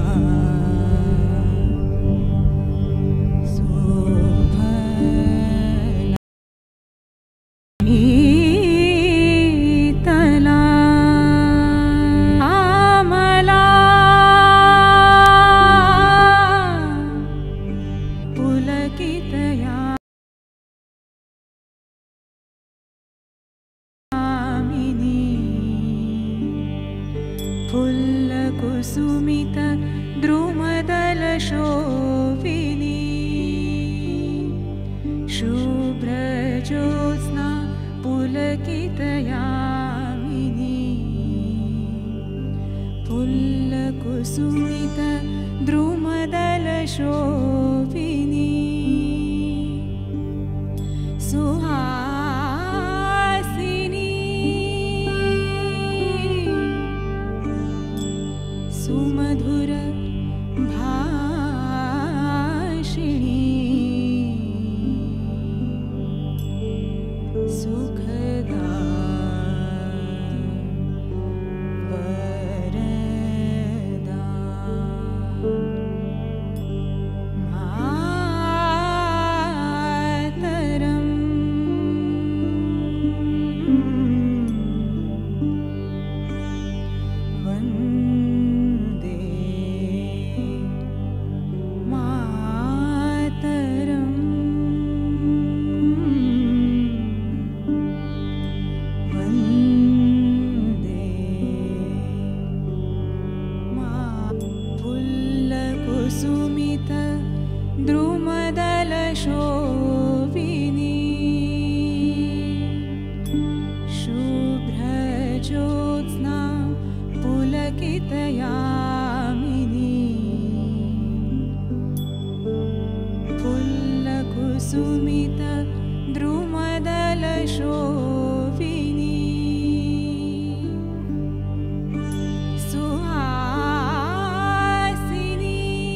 शीतला आमला पुलकितया फुल्लकुसुमित द्रुमदलशोभिनी। शुभ्रज्योत्स्ना पुलकितयामिनी। फुल्लकुसुमित द्रुमदलशोभिनी। सुहासिनी सुमधुर भाषिणी। सुखदा वरदा मातरम्। वन्दे मातरम्। वन्दे फुल्लकुसुमित द्रुमदलशोभिनी। शुभ्रज्योत्स्ना पुलकितयामिनी। फुल्लकुसुमित द्रुमदलशोभिनी। सुहासिनी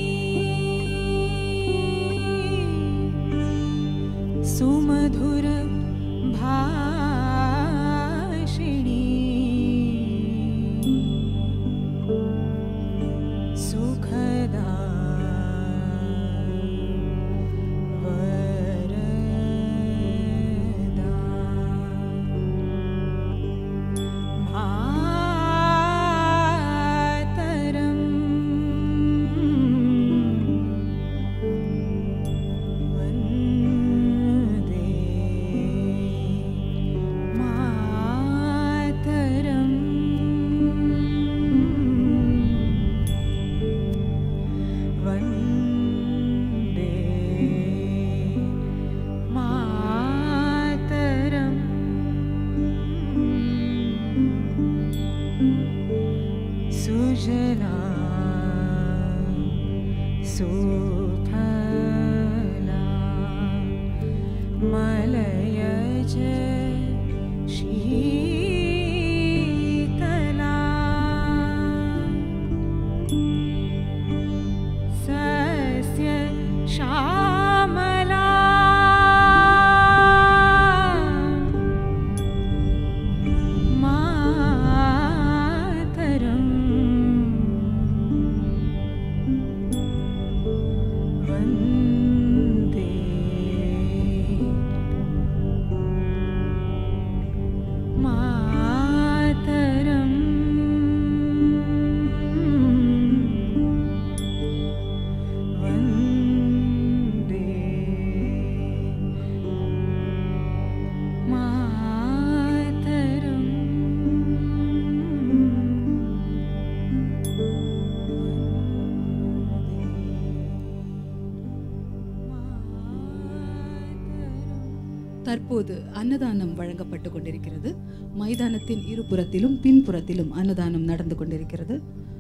सुमधुर भाषिणी। தற்போது அன்னதானம் வழங்கப்பட்டு கொண்டிருக்கிறது. மைதானத்தின் இருபுறத்திலும் பின்புறத்திலும் அன்னதானம் நடந்து கொண்டிருக்கிறது.